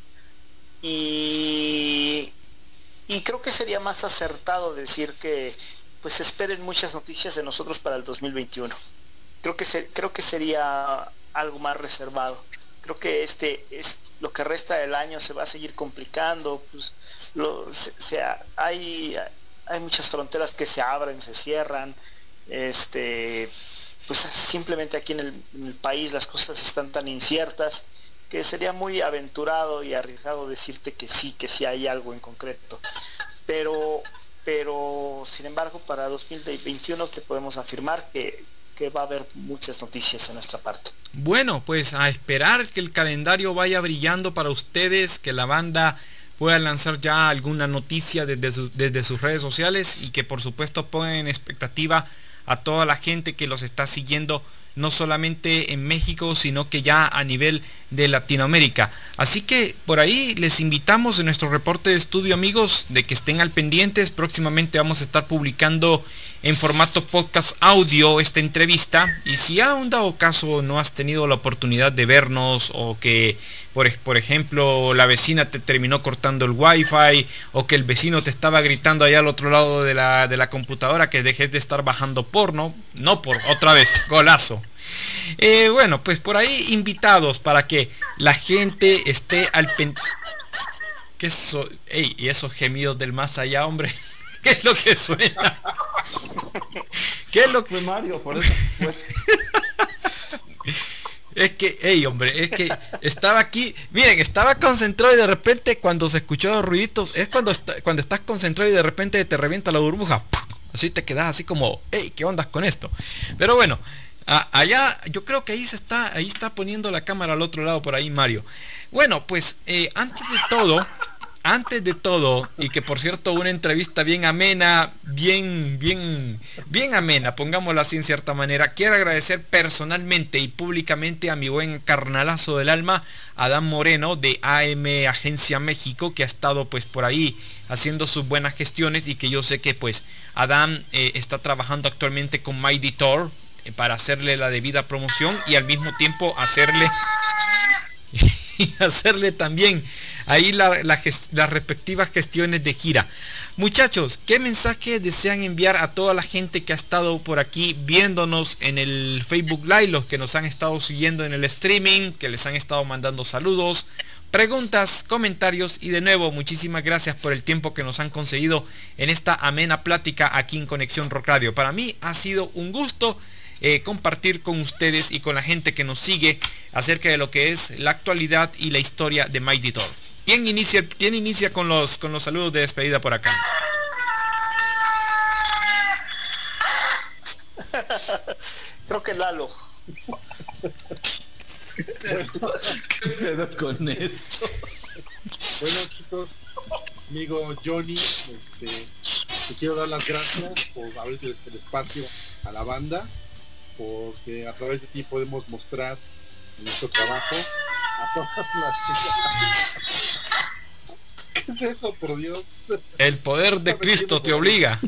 y y creo que sería más acertado decir que pues esperen muchas noticias de nosotros para el dos mil veintiuno. Creo que se, creo que sería algo más reservado. Creo que este es lo que resta del año se va a seguir complicando, pues lo, se, se, hay hay muchas fronteras que se abren, se cierran, este pues simplemente aquí en el, en el país las cosas están tan inciertas que sería muy aventurado y arriesgado decirte que sí, que sí hay algo en concreto. Pero, pero sin embargo, para dos mil veintiuno te podemos afirmar que, que va a haber muchas noticias en nuestra parte. Bueno, pues a esperar que el calendario vaya brillando para ustedes, que la banda pueda lanzar ya alguna noticia desde, su, desde sus redes sociales y que por supuesto pongan en expectativa a toda la gente que los está siguiendo, no solamente en México, sino que ya a nivel de Latinoamérica. Así que por ahí les invitamos en nuestro reporte de estudio, amigos, de que estén al pendientes. Próximamente vamos a estar publicando en formato podcast audio esta entrevista, y si a un dado caso no has tenido la oportunidad de vernos, o que por, por ejemplo la vecina te terminó cortando el wifi, o que el vecino te estaba gritando allá al otro lado de la, de la computadora que dejes de estar bajando porno, no por otra vez, golazo. Eh, bueno, pues por ahí invitados para que la gente esté al pendiente. ¿Qué eso? Ey, y esos gemidos del más allá, hombre. ¿Qué es lo que suena? ¿Qué es lo que fue Mario? Por eso fue. Es que, hey, hombre, es que estaba aquí, miren, estaba concentrado y de repente cuando se escuchó los ruiditos, es cuando está, cuando estás concentrado y de repente te revienta la burbuja, así te quedas así como, hey, ¿qué ondas con esto? Pero bueno, a, allá, yo creo que ahí se está, ahí está poniendo la cámara al otro lado por ahí Mario. Bueno, pues eh, antes de todo, antes de todo, y que por cierto una entrevista bien amena, bien, bien, bien amena, pongámoslo así en cierta manera, quiero agradecer personalmente y públicamente a mi buen carnalazo del alma, Adán Moreno de A M Agencia México, que ha estado pues por ahí haciendo sus buenas gestiones, y que yo sé que pues Adán eh, está trabajando actualmente con MyDitor eh, para hacerle la debida promoción y al mismo tiempo hacerle y hacerle también ahí la, la gest las respectivas gestiones de gira. Muchachos, ¿qué mensaje desean enviar a toda la gente que ha estado por aquí viéndonos en el Facebook Live, los que nos han estado siguiendo en el streaming, que les han estado mandando saludos, preguntas, comentarios? Y de nuevo, muchísimas gracias por el tiempo que nos han conseguido en esta amena plática aquí en Conexión Rock Radio. Para mí ha sido un gusto Eh, compartir con ustedes y con la gente que nos sigue acerca de lo que es la actualidad y la historia de MyDitor. ¿Quién inicia, quién inicia con los con los saludos de despedida por acá? Creo que Lalo. ¿Qué pedo con esto? Bueno, chicos, amigo Johnny, este, te quiero dar las gracias por abrir el espacio a la banda, porque a través de ti podemos mostrar nuestro trabajo a todas las... ¿Qué es eso, por Dios? El poder de Cristo te obliga.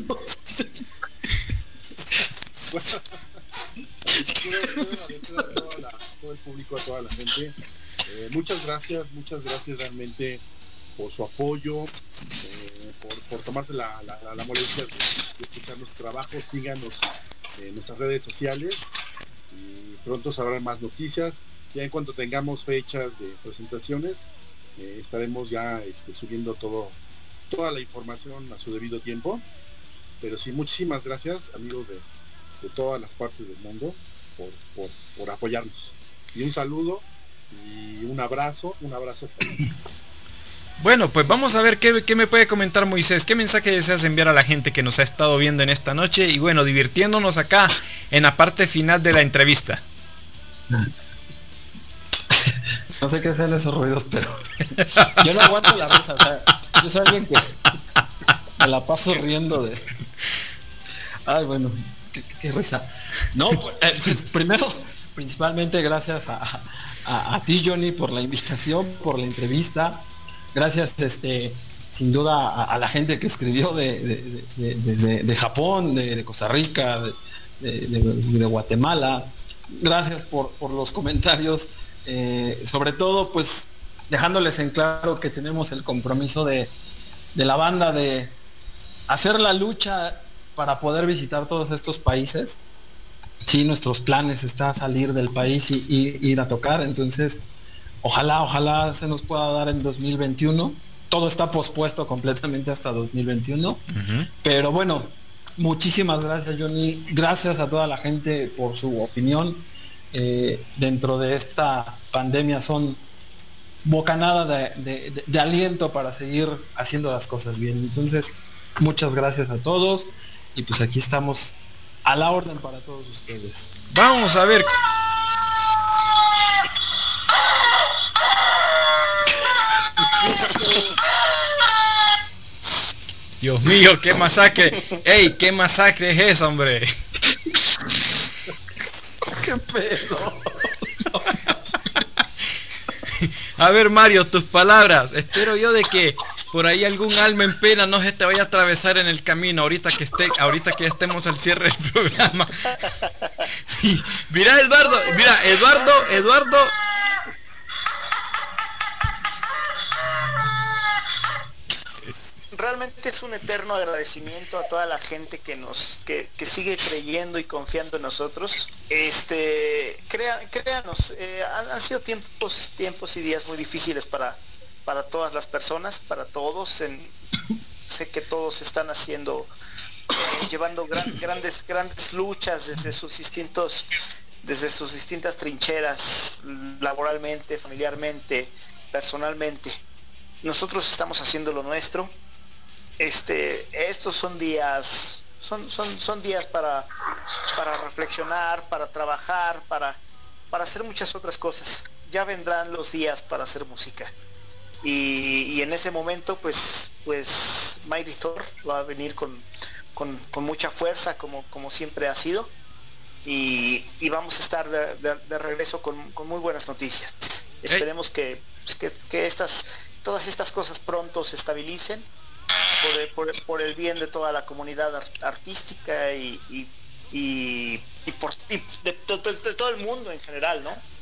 Todo el público, a toda la gente, eh, muchas gracias, muchas gracias realmente por su apoyo, eh, por, por tomarse la, la, la, la molestia de, de escuchar nuestro trabajo. Síganos en nuestras redes sociales y pronto sabrán más noticias. Ya en cuanto tengamos fechas de presentaciones, eh, estaremos ya este, subiendo todo toda la información a su debido tiempo. Pero sí, muchísimas gracias, amigos de, de todas las partes del mundo, por, por, por apoyarnos. Y un saludo y un abrazo, un abrazo hasta luego. Bueno, pues vamos a ver qué, qué me puede comentar Moisés. ¿Qué mensaje deseas enviar a la gente que nos ha estado viendo en esta noche? Y bueno, divirtiéndonos acá en la parte final de la entrevista. No sé qué hacen esos ruidos, pero yo no aguanto la risa. O sea, yo soy alguien que me la paso riendo de... Ay, bueno, qué, qué risa. No, pues primero, principalmente gracias a, a, a ti, Johnny, por la invitación, por la entrevista. Gracias, este, sin duda, a, a la gente que escribió de, de, de, de, de, de Japón, de, de Costa Rica, de, de, de, de Guatemala. Gracias por, por los comentarios. Eh, sobre todo, pues, dejándoles en claro que tenemos el compromiso de, de la banda de hacer la lucha para poder visitar todos estos países. Sí, nuestros planes está salir del país y, y ir a tocar, entonces ojalá, ojalá se nos pueda dar en dos mil veintiuno. Todo está pospuesto completamente hasta dos mil veintiuno. Uh-huh. Pero bueno, muchísimas gracias, Johnny. Gracias a toda la gente por su opinión. Eh, dentro de esta pandemia son bocanada de, de, de, de aliento para seguir haciendo las cosas bien. Entonces, muchas gracias a todos y pues aquí estamos a la orden para todos ustedes. Vamos a ver. Dios mío, qué masacre. Ey, qué masacre es esa, hombre. Qué pedo. A ver, Mario, tus palabras. Espero yo de que por ahí algún alma en pena no se te vaya a atravesar en el camino ahorita que esté, ahorita que estemos al cierre del programa. Mira, Eduardo, mira, Eduardo, Eduardo. Realmente es un eterno agradecimiento a toda la gente que nos que, que sigue creyendo y confiando en nosotros. Este crea, créanos, eh, han, han sido tiempos tiempos y días muy difíciles para para todas las personas, para todos. En, sé que todos están haciendo eh, llevando gran, grandes grandes luchas desde sus distintos desde sus distintas trincheras, laboralmente, familiarmente, personalmente. Nosotros estamos haciendo lo nuestro. Este, estos son días, son, son, son días para, para reflexionar, para trabajar, para, para hacer muchas otras cosas. Ya vendrán los días para hacer música. Y, y en ese momento, pues, pues Mighty Thor va a venir con, con, con mucha fuerza, como, como siempre ha sido. Y, y vamos a estar de, de, de regreso con, con muy buenas noticias. Esperemos que, pues, que, que estas, todas estas cosas pronto se estabilicen. Por el, por, el, por el bien de toda la comunidad art, artística y, y, y, y por y de, de, de, de todo el mundo en general, ¿no?